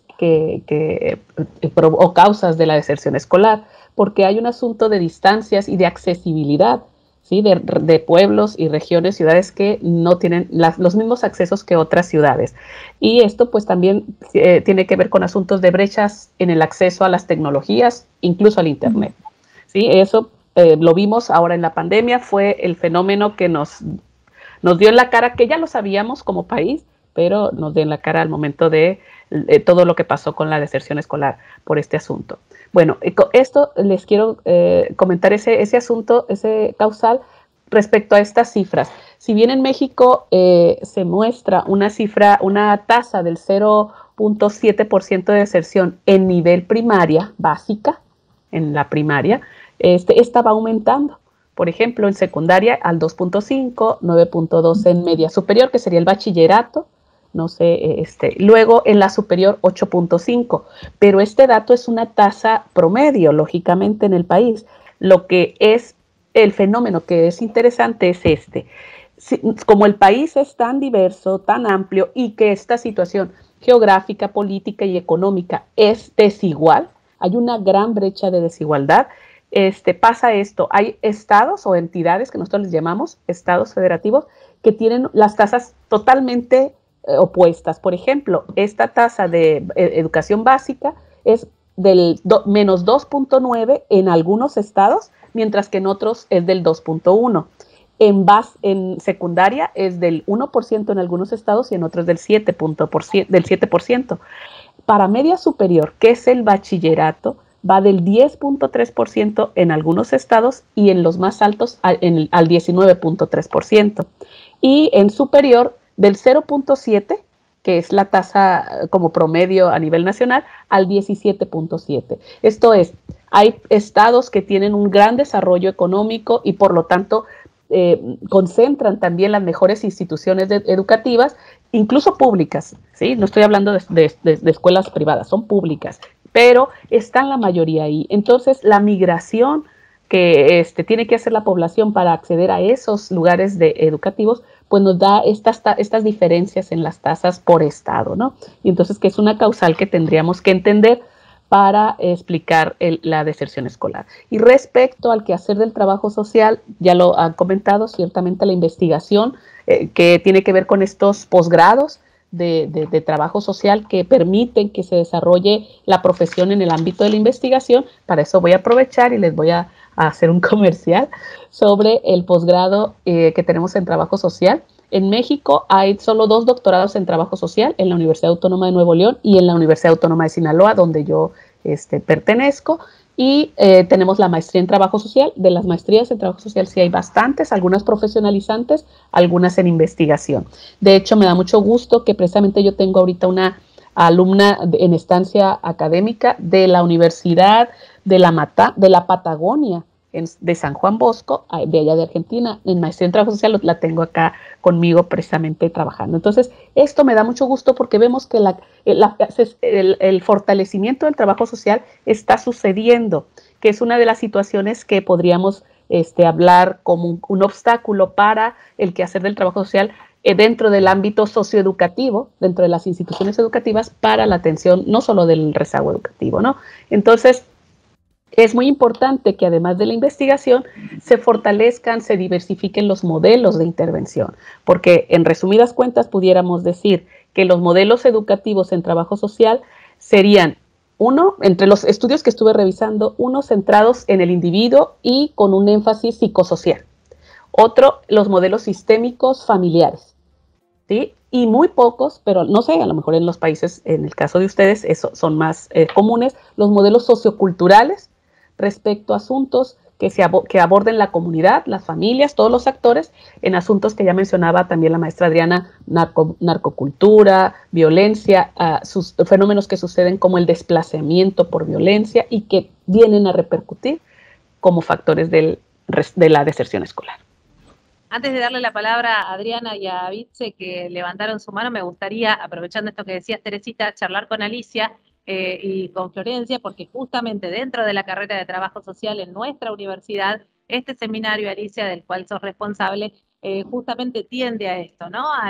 o causas de la deserción escolar, porque hay un asunto de distancias y de accesibilidad, ¿sí? de pueblos y regiones, ciudades que no tienen los mismos accesos que otras ciudades. Y esto pues también tiene que ver con asuntos de brechas en el acceso a las tecnologías, incluso al Internet. ¿Sí? Eso lo vimos ahora en la pandemia, fue el fenómeno que nos dio en la cara, que ya lo sabíamos como país, pero nos dio en la cara al momento de todo lo que pasó con la deserción escolar por este asunto. Bueno, esto les quiero comentar ese asunto, ese causal respecto a estas cifras. Si bien en México se muestra una tasa del 0.7% de deserción en nivel primaria básica, en la primaria, esta va aumentando. Por ejemplo, en secundaria al 2.5, 9.2 en media superior, que sería el bachillerato, no sé, luego en la superior 8.5, pero este dato es una tasa promedio, lógicamente, en el país. Lo que es el fenómeno que es interesante es como el país es tan diverso, tan amplio y que esta situación geográfica, política y económica es desigual, hay una gran brecha de desigualdad, pasa esto, hay estados o entidades que nosotros les llamamos estados federativos que tienen las tasas totalmente opuestas. Por ejemplo, esta tasa de educación básica es del menos 2.9 en algunos estados, mientras que en otros es del 2.1. En secundaria es del 1% en algunos estados y en otros del 7%. Para media superior, que es el bachillerato, va del 10.3% en algunos estados y en los más altos al 19.3%. Y en superior del 0.7, que es la tasa como promedio a nivel nacional, al 17.7. Esto es, hay estados que tienen un gran desarrollo económico y por lo tanto concentran también las mejores instituciones educativas, incluso públicas, ¿sí? No estoy hablando de escuelas privadas, son públicas, pero están la mayoría ahí. Entonces, la migración que tiene que hacer la población para acceder a esos lugares educativos, pues nos da estas diferencias en las tasas por estado, ¿no? Y entonces, que es una causal que tendríamos que entender para explicar la deserción escolar. Y respecto al quehacer del trabajo social, ya lo han comentado, ciertamente la investigación que tiene que ver con estos posgrados de trabajo social que permiten que se desarrolle la profesión en el ámbito de la investigación. Para eso voy a aprovechar y les voy a a hacer un comercial sobre el posgrado que tenemos en trabajo social. En México hay solo 2 doctorados en trabajo social, en la Universidad Autónoma de Nuevo León y en la Universidad Autónoma de Sinaloa, donde yo pertenezco. Y tenemos la maestría en trabajo social. De las maestrías en trabajo social sí hay bastantes, algunas profesionalizantes, algunas en investigación. De hecho, me da mucho gusto que precisamente yo tengo ahorita una alumna en estancia académica de la Universidad de la Patagonia, de San Juan Bosco, de allá de Argentina, en maestría en trabajo social, la tengo acá conmigo precisamente trabajando. Entonces, esto me da mucho gusto porque vemos que el fortalecimiento del trabajo social está sucediendo, que es una de las situaciones que podríamos hablar como un obstáculo para el quehacer del trabajo social dentro del ámbito socioeducativo, dentro de las instituciones educativas, para la atención no solo del rezago educativo, ¿no? Entonces, es muy importante que además de la investigación se fortalezcan, se diversifiquen los modelos de intervención, porque en resumidas cuentas pudiéramos decir que los modelos educativos en trabajo social serían entre los estudios que estuve revisando, centrados en el individuo y con un énfasis psicosocial. Otro, los modelos sistémicos familiares, ¿sí? Y muy pocos, pero no sé, a lo mejor en los países, en el caso de ustedes, son más comunes, los modelos socioculturales respecto a asuntos que aborden la comunidad, las familias, todos los actores, en asuntos que ya mencionaba también la maestra Adriana, narcocultura, violencia, fenómenos que suceden como el desplazamiento por violencia y que vienen a repercutir como factores de la deserción escolar. Antes de darle la palabra a Adriana y a Vitze, que levantaron su mano, me gustaría, aprovechando esto que decías, Teresita, charlar con Alicia y con Florencia, porque justamente dentro de la carrera de trabajo social en nuestra universidad, este seminario, Alicia, del cual sos responsable, justamente tiende a esto, ¿no? A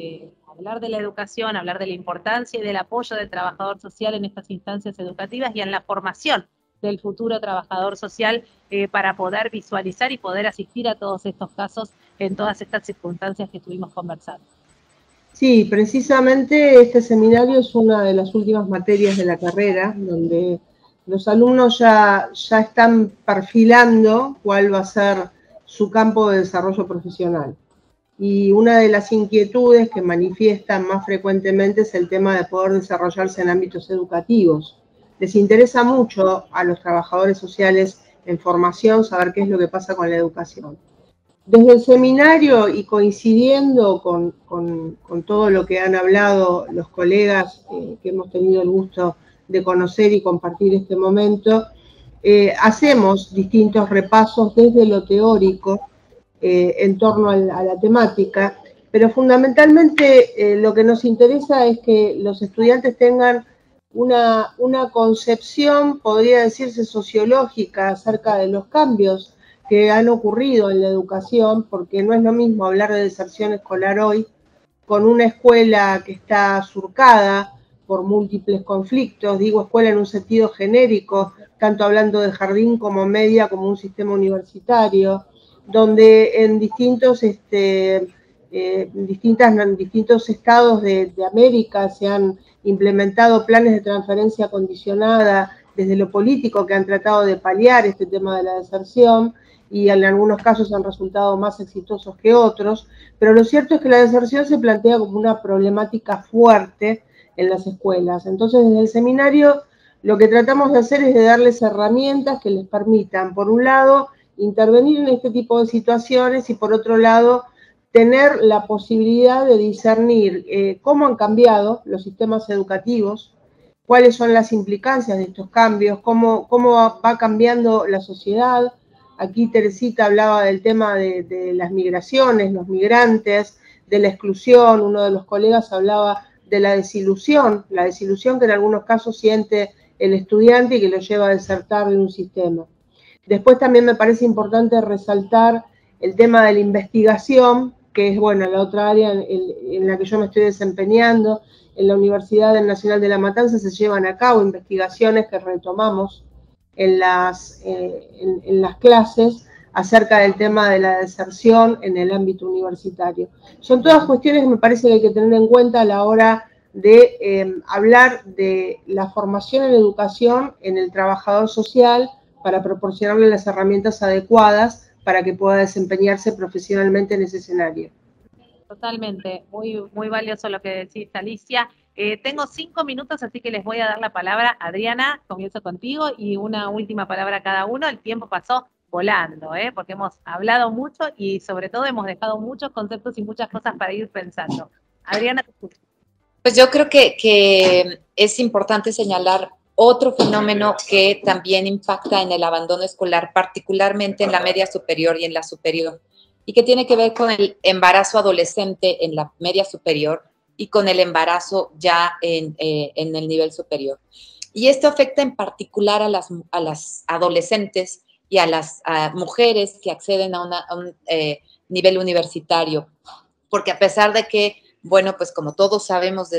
hablar de la educación, hablar de la importancia y del apoyo del trabajador social en estas instancias educativas y en la formación del futuro trabajador social para poder visualizar y poder asistir a todos estos casos en todas estas circunstancias que estuvimos conversando. Sí, precisamente este seminario es una de las últimas materias de la carrera, donde los alumnos ya están perfilando cuál va a ser su campo de desarrollo profesional. Y una de las inquietudes que manifiestan más frecuentemente es el tema de poder desarrollarse en ámbitos educativos. Les interesa mucho a los trabajadores sociales en formación saber qué es lo que pasa con la educación. Desde el seminario y coincidiendo con todo lo que han hablado los colegas que hemos tenido el gusto de conocer y compartir este momento, hacemos distintos repasos desde lo teórico en torno a la temática, pero fundamentalmente lo que nos interesa es que los estudiantes tengan una concepción, podría decirse sociológica, acerca de los cambios que han ocurrido en la educación, porque no es lo mismo hablar de deserción escolar hoy con una escuela que está surcada por múltiples conflictos, digo escuela en un sentido genérico, tanto hablando de jardín como media, como un sistema universitario, donde en distintos estados de América se han implementado planes de transferencia condicionada desde lo político que han tratado de paliar este tema de la deserción, y en algunos casos han resultado más exitosos que otros, pero lo cierto es que la deserción se plantea como una problemática fuerte en las escuelas. Entonces, desde el seminario, lo que tratamos de hacer es de darles herramientas que les permitan, por un lado, intervenir en este tipo de situaciones y, por otro lado, tener la posibilidad de discernir cómo han cambiado los sistemas educativos, cuáles son las implicancias de estos cambios, cómo va cambiando la sociedad. Aquí Teresita hablaba del tema de las migraciones, los migrantes, de la exclusión. Uno de los colegas hablaba de la desilusión que en algunos casos siente el estudiante y que lo lleva a desertar de un sistema. Después también me parece importante resaltar el tema de la investigación, que es, bueno, la otra área en la que yo me estoy desempeñando. En la Universidad Nacional de La Matanza se llevan a cabo investigaciones que retomamos en las clases acerca del tema de la deserción en el ámbito universitario. Son todas cuestiones que me parece que hay que tener en cuenta a la hora de hablar de la formación en educación en el trabajador social para proporcionarle las herramientas adecuadas para que pueda desempeñarse profesionalmente en ese escenario. Totalmente, muy, muy valioso lo que decís, Alicia. Tengo 5 minutos, así que les voy a dar la palabra. Adriana, comienzo contigo y una última palabra a cada uno. El tiempo pasó volando, porque hemos hablado mucho y sobre todo hemos dejado muchos conceptos y muchas cosas para ir pensando. Adriana, te escucho. Pues yo creo que es importante señalar otro fenómeno que también impacta en el abandono escolar, particularmente en la media superior y en la superior, y que tiene que ver con el embarazo adolescente en la media superior y con el embarazo ya en el nivel superior. Y esto afecta en particular a las adolescentes y a las mujeres que acceden a un nivel universitario, porque a pesar de que, bueno, pues como todos sabemos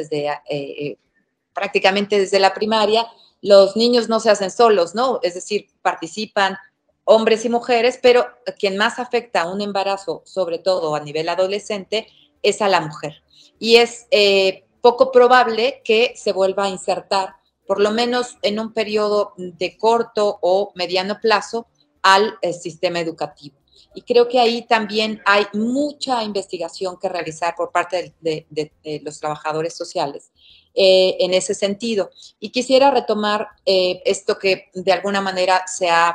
prácticamente desde la primaria, los niños no se hacen solos, ¿no? Es decir, participan hombres y mujeres, pero quien más afecta a un embarazo, sobre todo a nivel adolescente, es a la mujer. Y es poco probable que se vuelva a insertar, por lo menos en un periodo de corto o mediano plazo, al sistema educativo. Y creo que ahí también hay mucha investigación que realizar por parte de los trabajadores sociales en ese sentido. Y quisiera retomar esto que de alguna manera se ha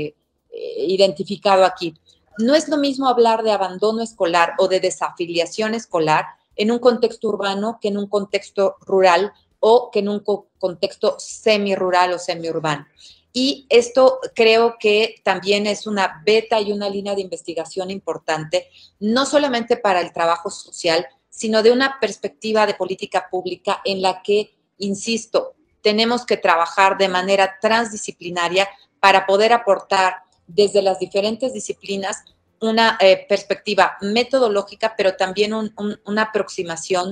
identificado aquí. No es lo mismo hablar de abandono escolar o de desafiliación escolar en un contexto urbano que en un contexto rural o que en un contexto semirural o semiurbano. Y esto creo que también es una beta y una línea de investigación importante, no solamente para el trabajo social, sino de una perspectiva de política pública en la que, insisto, tenemos que trabajar de manera transdisciplinaria para poder aportar desde las diferentes disciplinas una perspectiva metodológica, pero también una aproximación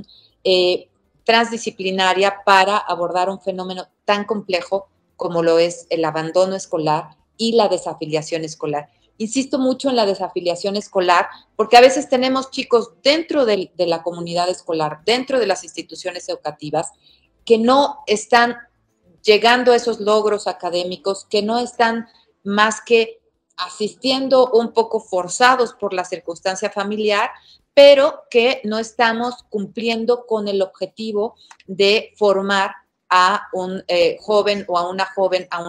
transdisciplinaria para abordar un fenómeno tan complejo como lo es el abandono escolar y la desafiliación escolar. Insisto mucho en la desafiliación escolar porque a veces tenemos chicos dentro de la comunidad escolar, dentro de las instituciones educativas, que no están llegando a esos logros académicos, que no están más que asistiendo un poco forzados por la circunstancia familiar, pero que no estamos cumpliendo con el objetivo de formar a un joven o a una joven, a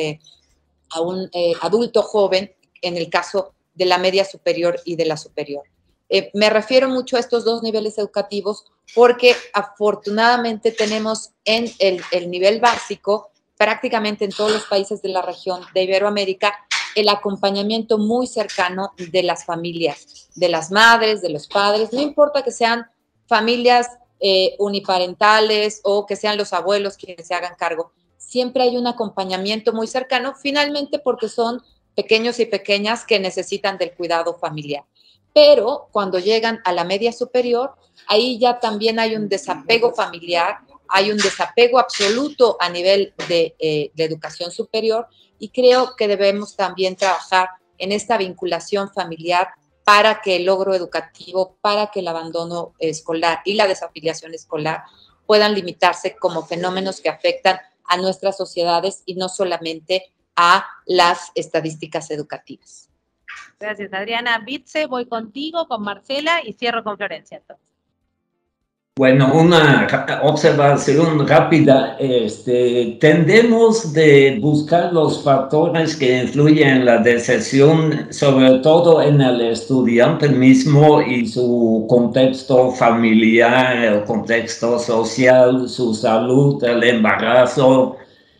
un adulto joven, en el caso de la media superior y de la superior. Me refiero mucho a estos dos niveles educativos porque afortunadamente tenemos en el nivel básico, prácticamente en todos los países de la región de Iberoamérica, el acompañamiento muy cercano de las familias, de las madres, de los padres, no importa que sean familias uniparentales o que sean los abuelos quienes se hagan cargo, siempre hay un acompañamiento muy cercano, finalmente porque son pequeños y pequeñas que necesitan del cuidado familiar. Pero cuando llegan a la media superior, ahí ya también hay un desapego familiar, hay un desapego absoluto a nivel de educación superior y creo que debemos también trabajar en esta vinculación familiar para que el logro educativo, para que el abandono escolar y la desafiliación escolar puedan limitarse como fenómenos que afectan a nuestras sociedades y no solamente a las estadísticas educativas. Gracias, Adriana. Bitze, voy contigo, con Marcela y cierro con Florencia. Entonces. Bueno, una observación rápida. Tendemos de buscar los factores que influyen en la deserción, sobre todo en el estudiante mismo y su contexto familiar, el contexto social, su salud, el embarazo.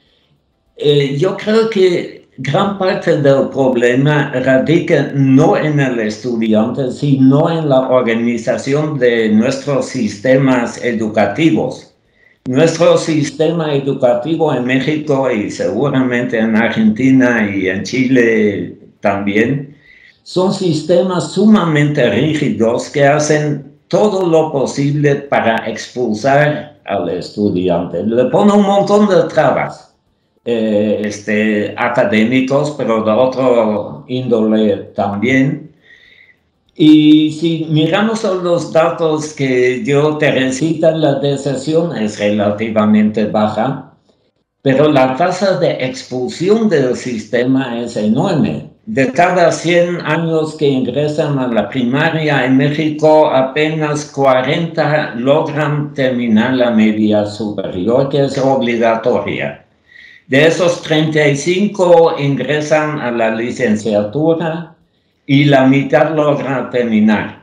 Yo creo que gran parte del problema radica no en el estudiante, sino en la organización de nuestros sistemas educativos. Nuestro sistema educativo en México y seguramente en Argentina y en Chile también, son sistemas sumamente rígidos que hacen todo lo posible para expulsar al estudiante. Le ponen un montón de trabas. Académicos, pero de otro índole también. Y si miramos los datos que dio Teresita, la deserción es relativamente baja, pero la tasa de expulsión del sistema es enorme. De cada 100 años que ingresan a la primaria en México, apenas 40 logran terminar la media superior, que es obligatoria. De esos 35 ingresan a la licenciatura y la mitad logran terminar.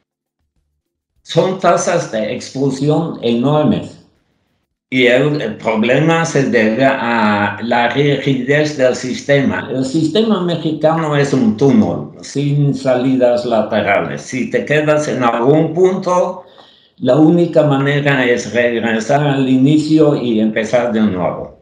Son tasas de expulsión enormes. Y el problema se debe a la rigidez del sistema. El sistema mexicano es un túnel sin salidas laterales. Si te quedas en algún punto, la única manera es regresar al inicio y empezar de nuevo.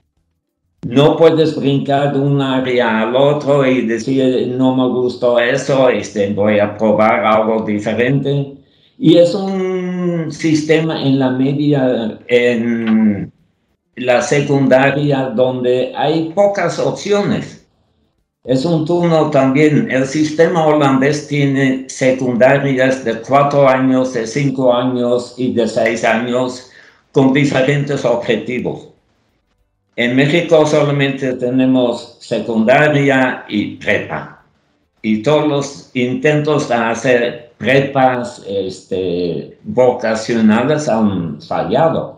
No puedes brincar de un área al otro y decir, no me gustó eso, voy a probar algo diferente. Y es un sistema en la media, en la secundaria, donde hay pocas opciones. Es un túnel también. El sistema holandés tiene secundarias de 4 años, de 5 años y de 6 años con diferentes objetivos. En México solamente tenemos secundaria y prepa. Y todos los intentos de hacer prepas vocacionales han fallado.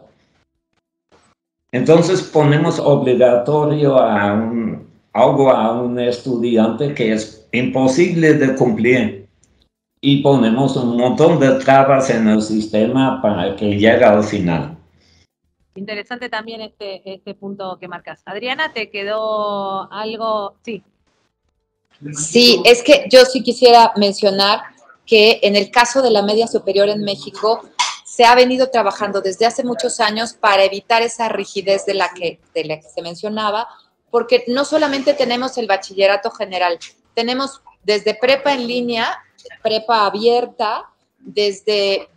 Entonces ponemos obligatorio algo a un estudiante que es imposible de cumplir y ponemos un montón de trabas en el sistema para que llegue al final. Interesante también este punto que marcas. Adriana, ¿te quedó algo? Sí. Sí, es que yo sí quisiera mencionar que en el caso de la media superior en México se ha venido trabajando desde hace muchos años para evitar esa rigidez de la que se mencionaba, porque no solamente tenemos el bachillerato general, tenemos desde prepa en línea, prepa abierta, desde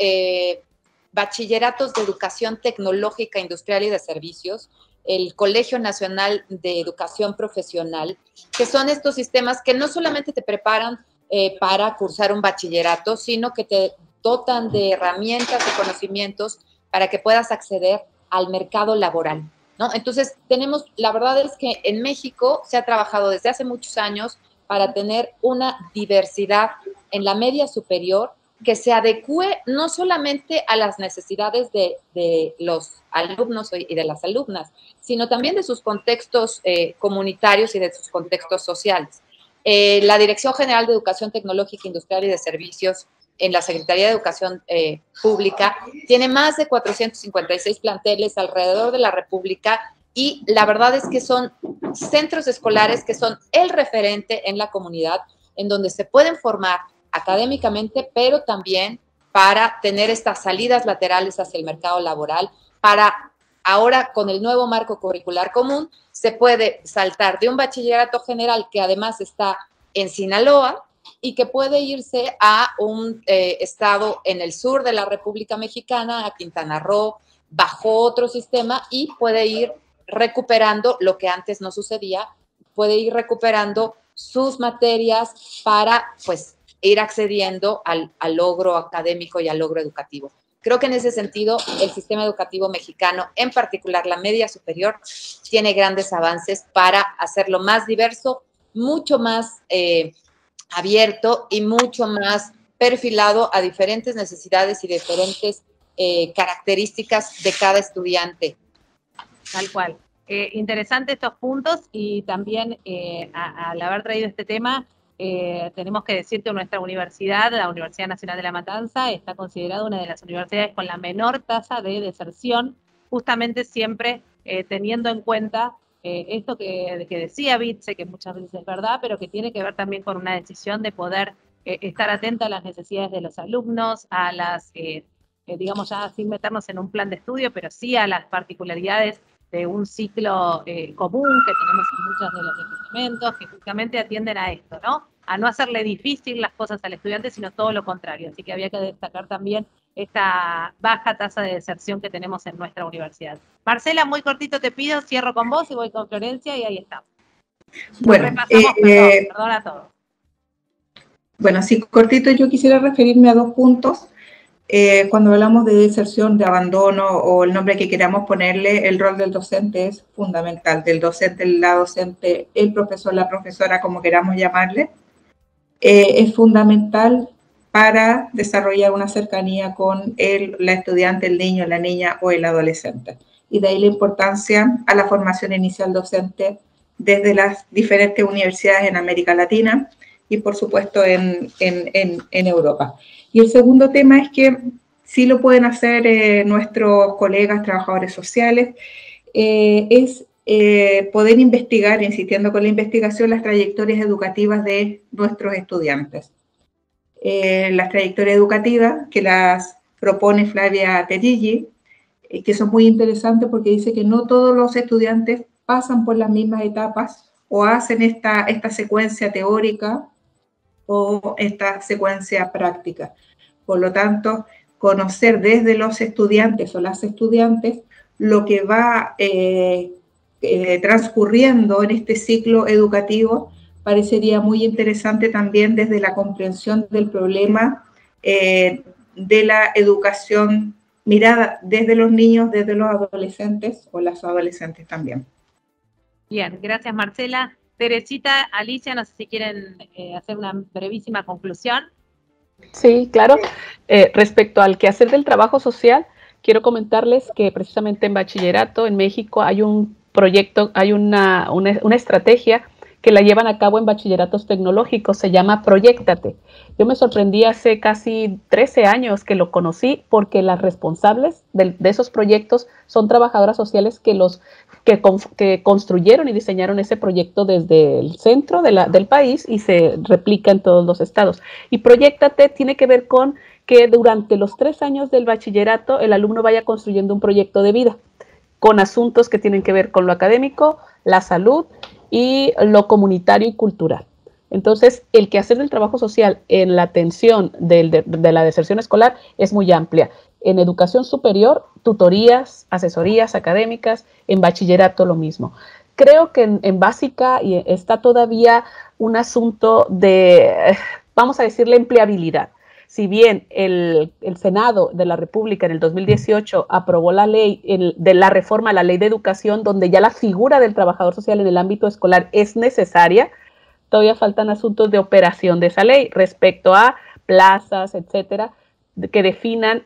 bachilleratos de educación tecnológica, industrial y de servicios, el Colegio Nacional de Educación Profesional, que son estos sistemas que no solamente te preparan para cursar un bachillerato, sino que te dotan de herramientas y conocimientos para que puedas acceder al mercado laboral, ¿no? Entonces, la verdad es que en México se ha trabajado desde hace muchos años para tener una diversidad en la media superior que se adecue no solamente a las necesidades de los alumnos y de las alumnas, sino también de sus contextos comunitarios y de sus contextos sociales. La Dirección General de Educación Tecnológica, Industrial y de Servicios en la Secretaría de Educación Pública tiene más de 456 planteles alrededor de la República y la verdad es que son centros escolares que son el referente en la comunidad, en donde se pueden formar académicamente, pero también para tener estas salidas laterales hacia el mercado laboral, para ahora con el nuevo marco curricular común, se puede saltar de un bachillerato general que además está en Sinaloa y que puede irse a un estado en el sur de la República Mexicana, a Quintana Roo, bajo otro sistema y puede ir recuperando lo que antes no sucedía, puede ir recuperando sus materias para, pues, ir accediendo al logro académico y al logro educativo. Creo que en ese sentido, el sistema educativo mexicano, en particular la media superior, tiene grandes avances para hacerlo más diverso, mucho más abierto y mucho más perfilado a diferentes necesidades y diferentes características de cada estudiante. Tal cual. Interesante estos puntos y también al haber traído este tema, tenemos que decir que nuestra universidad, la Universidad Nacional de La Matanza, está considerada una de las universidades con la menor tasa de deserción, justamente siempre teniendo en cuenta esto que decía Bitze, que muchas veces es verdad, pero que tiene que ver también con una decisión de poder estar atenta a las necesidades de los alumnos, a las, digamos ya sin meternos en un plan de estudio, pero sí a las particularidades de un ciclo común que tenemos en muchos de los departamentos, que justamente atienden a esto, ¿no? A no hacerle difícil las cosas al estudiante, sino todo lo contrario. Así que había que destacar también esta baja tasa de deserción que tenemos en nuestra universidad. Marcela, muy cortito te pido, cierro con vos y voy con Florencia y ahí estamos. Bueno, perdón a todos. Bueno, así cortito yo quisiera referirme a 2 puntos. Cuando hablamos de deserción, de abandono o el nombre que queramos ponerle, el rol del docente es fundamental, del docente, la docente, el profesor, la profesora, como queramos llamarle, es fundamental para desarrollar una cercanía con la estudiante, el niño, la niña o el adolescente. Y de ahí la importancia a la formación inicial docente desde las diferentes universidades en América Latina y por supuesto en Europa. Y el segundo tema es que sí lo pueden hacer nuestros colegas trabajadores sociales, es poder investigar, insistiendo con la investigación, las trayectorias educativas de nuestros estudiantes. Las trayectorias educativas que las propone Flavia Terilli, que son muy interesantes porque dice que no todos los estudiantes pasan por las mismas etapas o hacen esta secuencia teórica o esta secuencia práctica. Por lo tanto, conocer desde los estudiantes o las estudiantes lo que va transcurriendo en este ciclo educativo parecería muy interesante también desde la comprensión del problema de la educación mirada desde los niños, desde los adolescentes o las adolescentes también. Bien, gracias Marcela. Teresita, Alicia, no sé si quieren hacer una brevísima conclusión. Sí, claro. Respecto al quehacer del trabajo social, quiero comentarles que precisamente en bachillerato en México hay un proyecto, hay una estrategia que la llevan a cabo en bachilleratos tecnológicos, se llama Proyéctate. Yo me sorprendí hace casi 13 años que lo conocí porque las responsables de esos proyectos son trabajadoras sociales que construyeron y diseñaron ese proyecto desde el centro del país y se replica en todos los estados. Y Proyéctate tiene que ver con que durante los 3 años del bachillerato el alumno vaya construyendo un proyecto de vida con asuntos que tienen que ver con lo académico, la salud y lo comunitario y cultural. Entonces, el quehacer del trabajo social en la atención de la deserción escolar es muy amplia. En educación superior, tutorías, asesorías académicas, en bachillerato lo mismo. Creo que en básica está todavía un asunto de, vamos a decir, la empleabilidad. Si bien el Senado de la República en el 2018 aprobó la ley de la reforma a la ley de educación, donde ya la figura del trabajador social en el ámbito escolar es necesaria, todavía faltan asuntos de operación de esa ley respecto a plazas, etcétera, que definan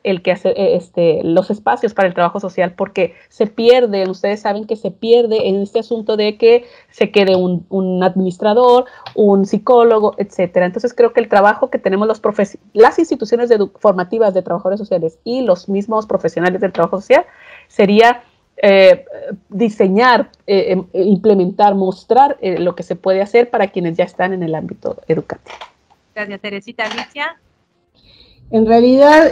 los espacios para el trabajo social, porque se pierde, ustedes saben que se pierde en este asunto de que se quede un administrador, un psicólogo, etcétera. Entonces creo que el trabajo que tenemos las instituciones formativas de trabajadores sociales y los mismos profesionales del trabajo social sería diseñar, implementar, mostrar lo que se puede hacer para quienes ya están en el ámbito educativo. Gracias, Teresita. Alicia. En realidad,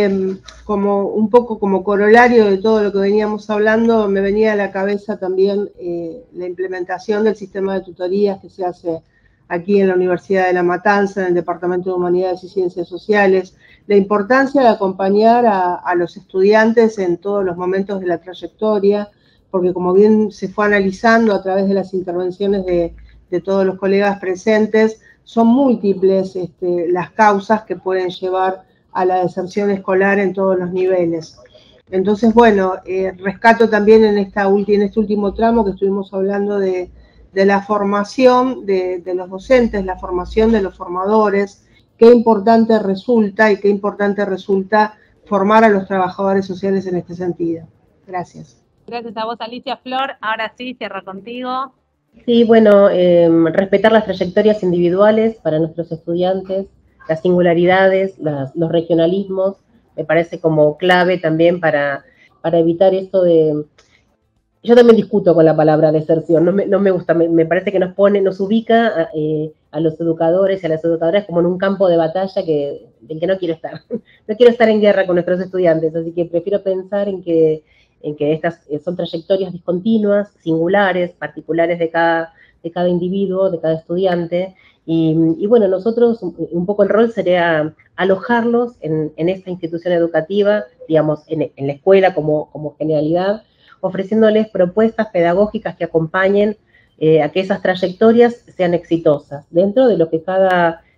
un poco como corolario de todo lo que veníamos hablando, me venía a la cabeza también la implementación del sistema de tutorías que se hace aquí en la Universidad de La Matanza, en el Departamento de Humanidades y Ciencias Sociales, la importancia de acompañar a los estudiantes en todos los momentos de la trayectoria, porque como bien se fue analizando a través de las intervenciones de todos los colegas presentes, son múltiples las causas que pueden llevar a la deserción escolar en todos los niveles. Entonces, bueno, rescato también en este último tramo que estuvimos hablando de la formación de los docentes, la formación de los formadores, qué importante resulta formar a los trabajadores sociales en este sentido. Gracias. Gracias a vos, Alicia. Flor, ahora sí, cierro contigo. Sí, bueno, respetar las trayectorias individuales para nuestros estudiantes, las singularidades, los regionalismos, me parece como clave también para evitar esto de... Yo también discuto con la palabra deserción, no me gusta, me parece que nos ubica a los educadores y a las educadoras como en un campo de batalla del que no quiero estar. No quiero estar en guerra con nuestros estudiantes, así que prefiero pensar en que estas son trayectorias discontinuas, singulares, particulares de cada individuo, de cada estudiante. Y bueno, nosotros un poco el rol sería alojarlos en esta institución educativa, digamos, en la escuela como generalidad, ofreciéndoles propuestas pedagógicas que acompañen a que esas trayectorias sean exitosas, dentro de lo que cada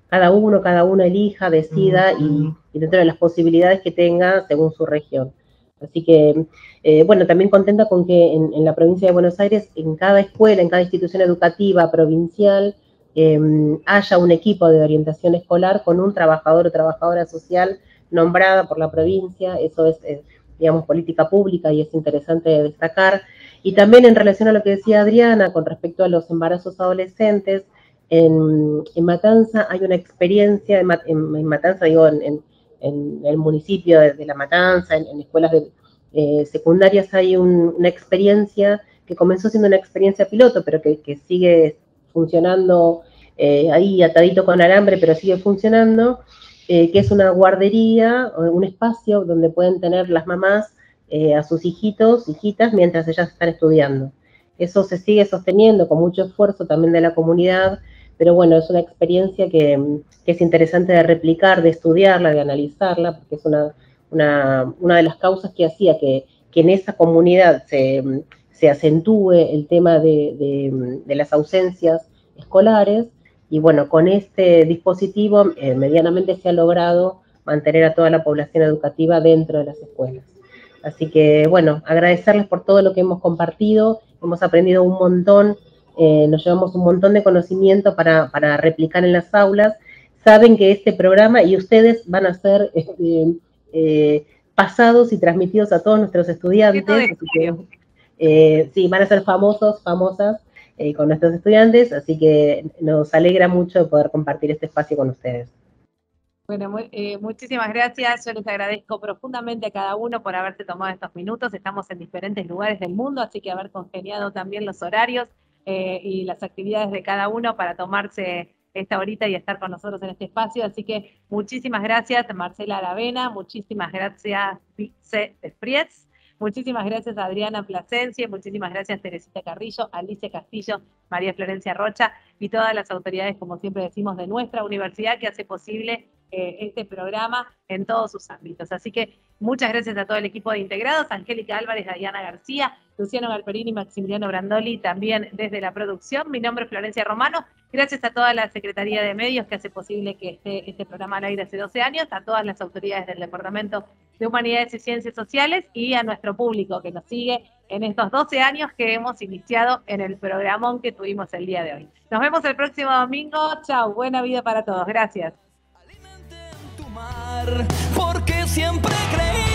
cada una elija, decida y dentro de las posibilidades que tenga según su región. Así que, bueno, también contenta con que en la provincia de Buenos Aires, en cada escuela, en cada institución educativa provincial, haya un equipo de orientación escolar con un trabajador o trabajadora social nombrada por la provincia. Eso es, digamos, política pública y es interesante destacar. Y también en relación a lo que decía Adriana con respecto a los embarazos adolescentes, en Matanza hay una experiencia, en Matanza, digo, en el municipio de La Matanza, en escuelas secundarias hay una experiencia que comenzó siendo una experiencia piloto, pero que sigue funcionando ahí atadito con alambre, pero sigue funcionando, que es una guardería, un espacio donde pueden tener las mamás a sus hijitos, hijitas, mientras ellas están estudiando. Eso se sigue sosteniendo con mucho esfuerzo también de la comunidad, pero bueno, es una experiencia que es interesante de replicar, de estudiarla, de analizarla, porque es una de las causas que hacía que en esa comunidad se acentúe el tema de las ausencias escolares, y bueno, con este dispositivo medianamente se ha logrado mantener a toda la población educativa dentro de las escuelas. Así que, bueno, agradecerles por todo lo que hemos compartido, hemos aprendido un montón, nos llevamos un montón de conocimiento para replicar en las aulas. Saben que este programa y ustedes van a ser pasados y transmitidos a todos nuestros estudiantes. Así que, sí, van a ser famosas con nuestros estudiantes, así que nos alegra mucho poder compartir este espacio con ustedes. Bueno, muchísimas gracias. Yo les agradezco profundamente a cada uno por haberse tomado estos minutos. Estamos en diferentes lugares del mundo, así que haber congeniado también los horarios y las actividades de cada uno para tomarse esta horita y estar con nosotros en este espacio. Así que muchísimas gracias, Marcela Aravena, muchísimas gracias, Vice Desprez. Muchísimas gracias a Adriana Plasencia, muchísimas gracias Teresita Carrillo, Alicia Castillo, María Florencia Rocha y todas las autoridades, como siempre decimos, de nuestra universidad que hace posible este programa en todos sus ámbitos. Así que muchas gracias a todo el equipo de integrados, Angélica Álvarez, Diana García, Luciano Galperini, Maximiliano Brandoli, también desde la producción. Mi nombre es Florencia Romano. Gracias a toda la Secretaría de Medios que hace posible que esté este programa al aire hace 12 años, a todas las autoridades del Departamento de Humanidades y Ciencias Sociales y a nuestro público que nos sigue en estos 12 años que hemos iniciado en el programón que tuvimos el día de hoy. Nos vemos el próximo domingo. Chau, buena vida para todos. Gracias. Porque siempre creí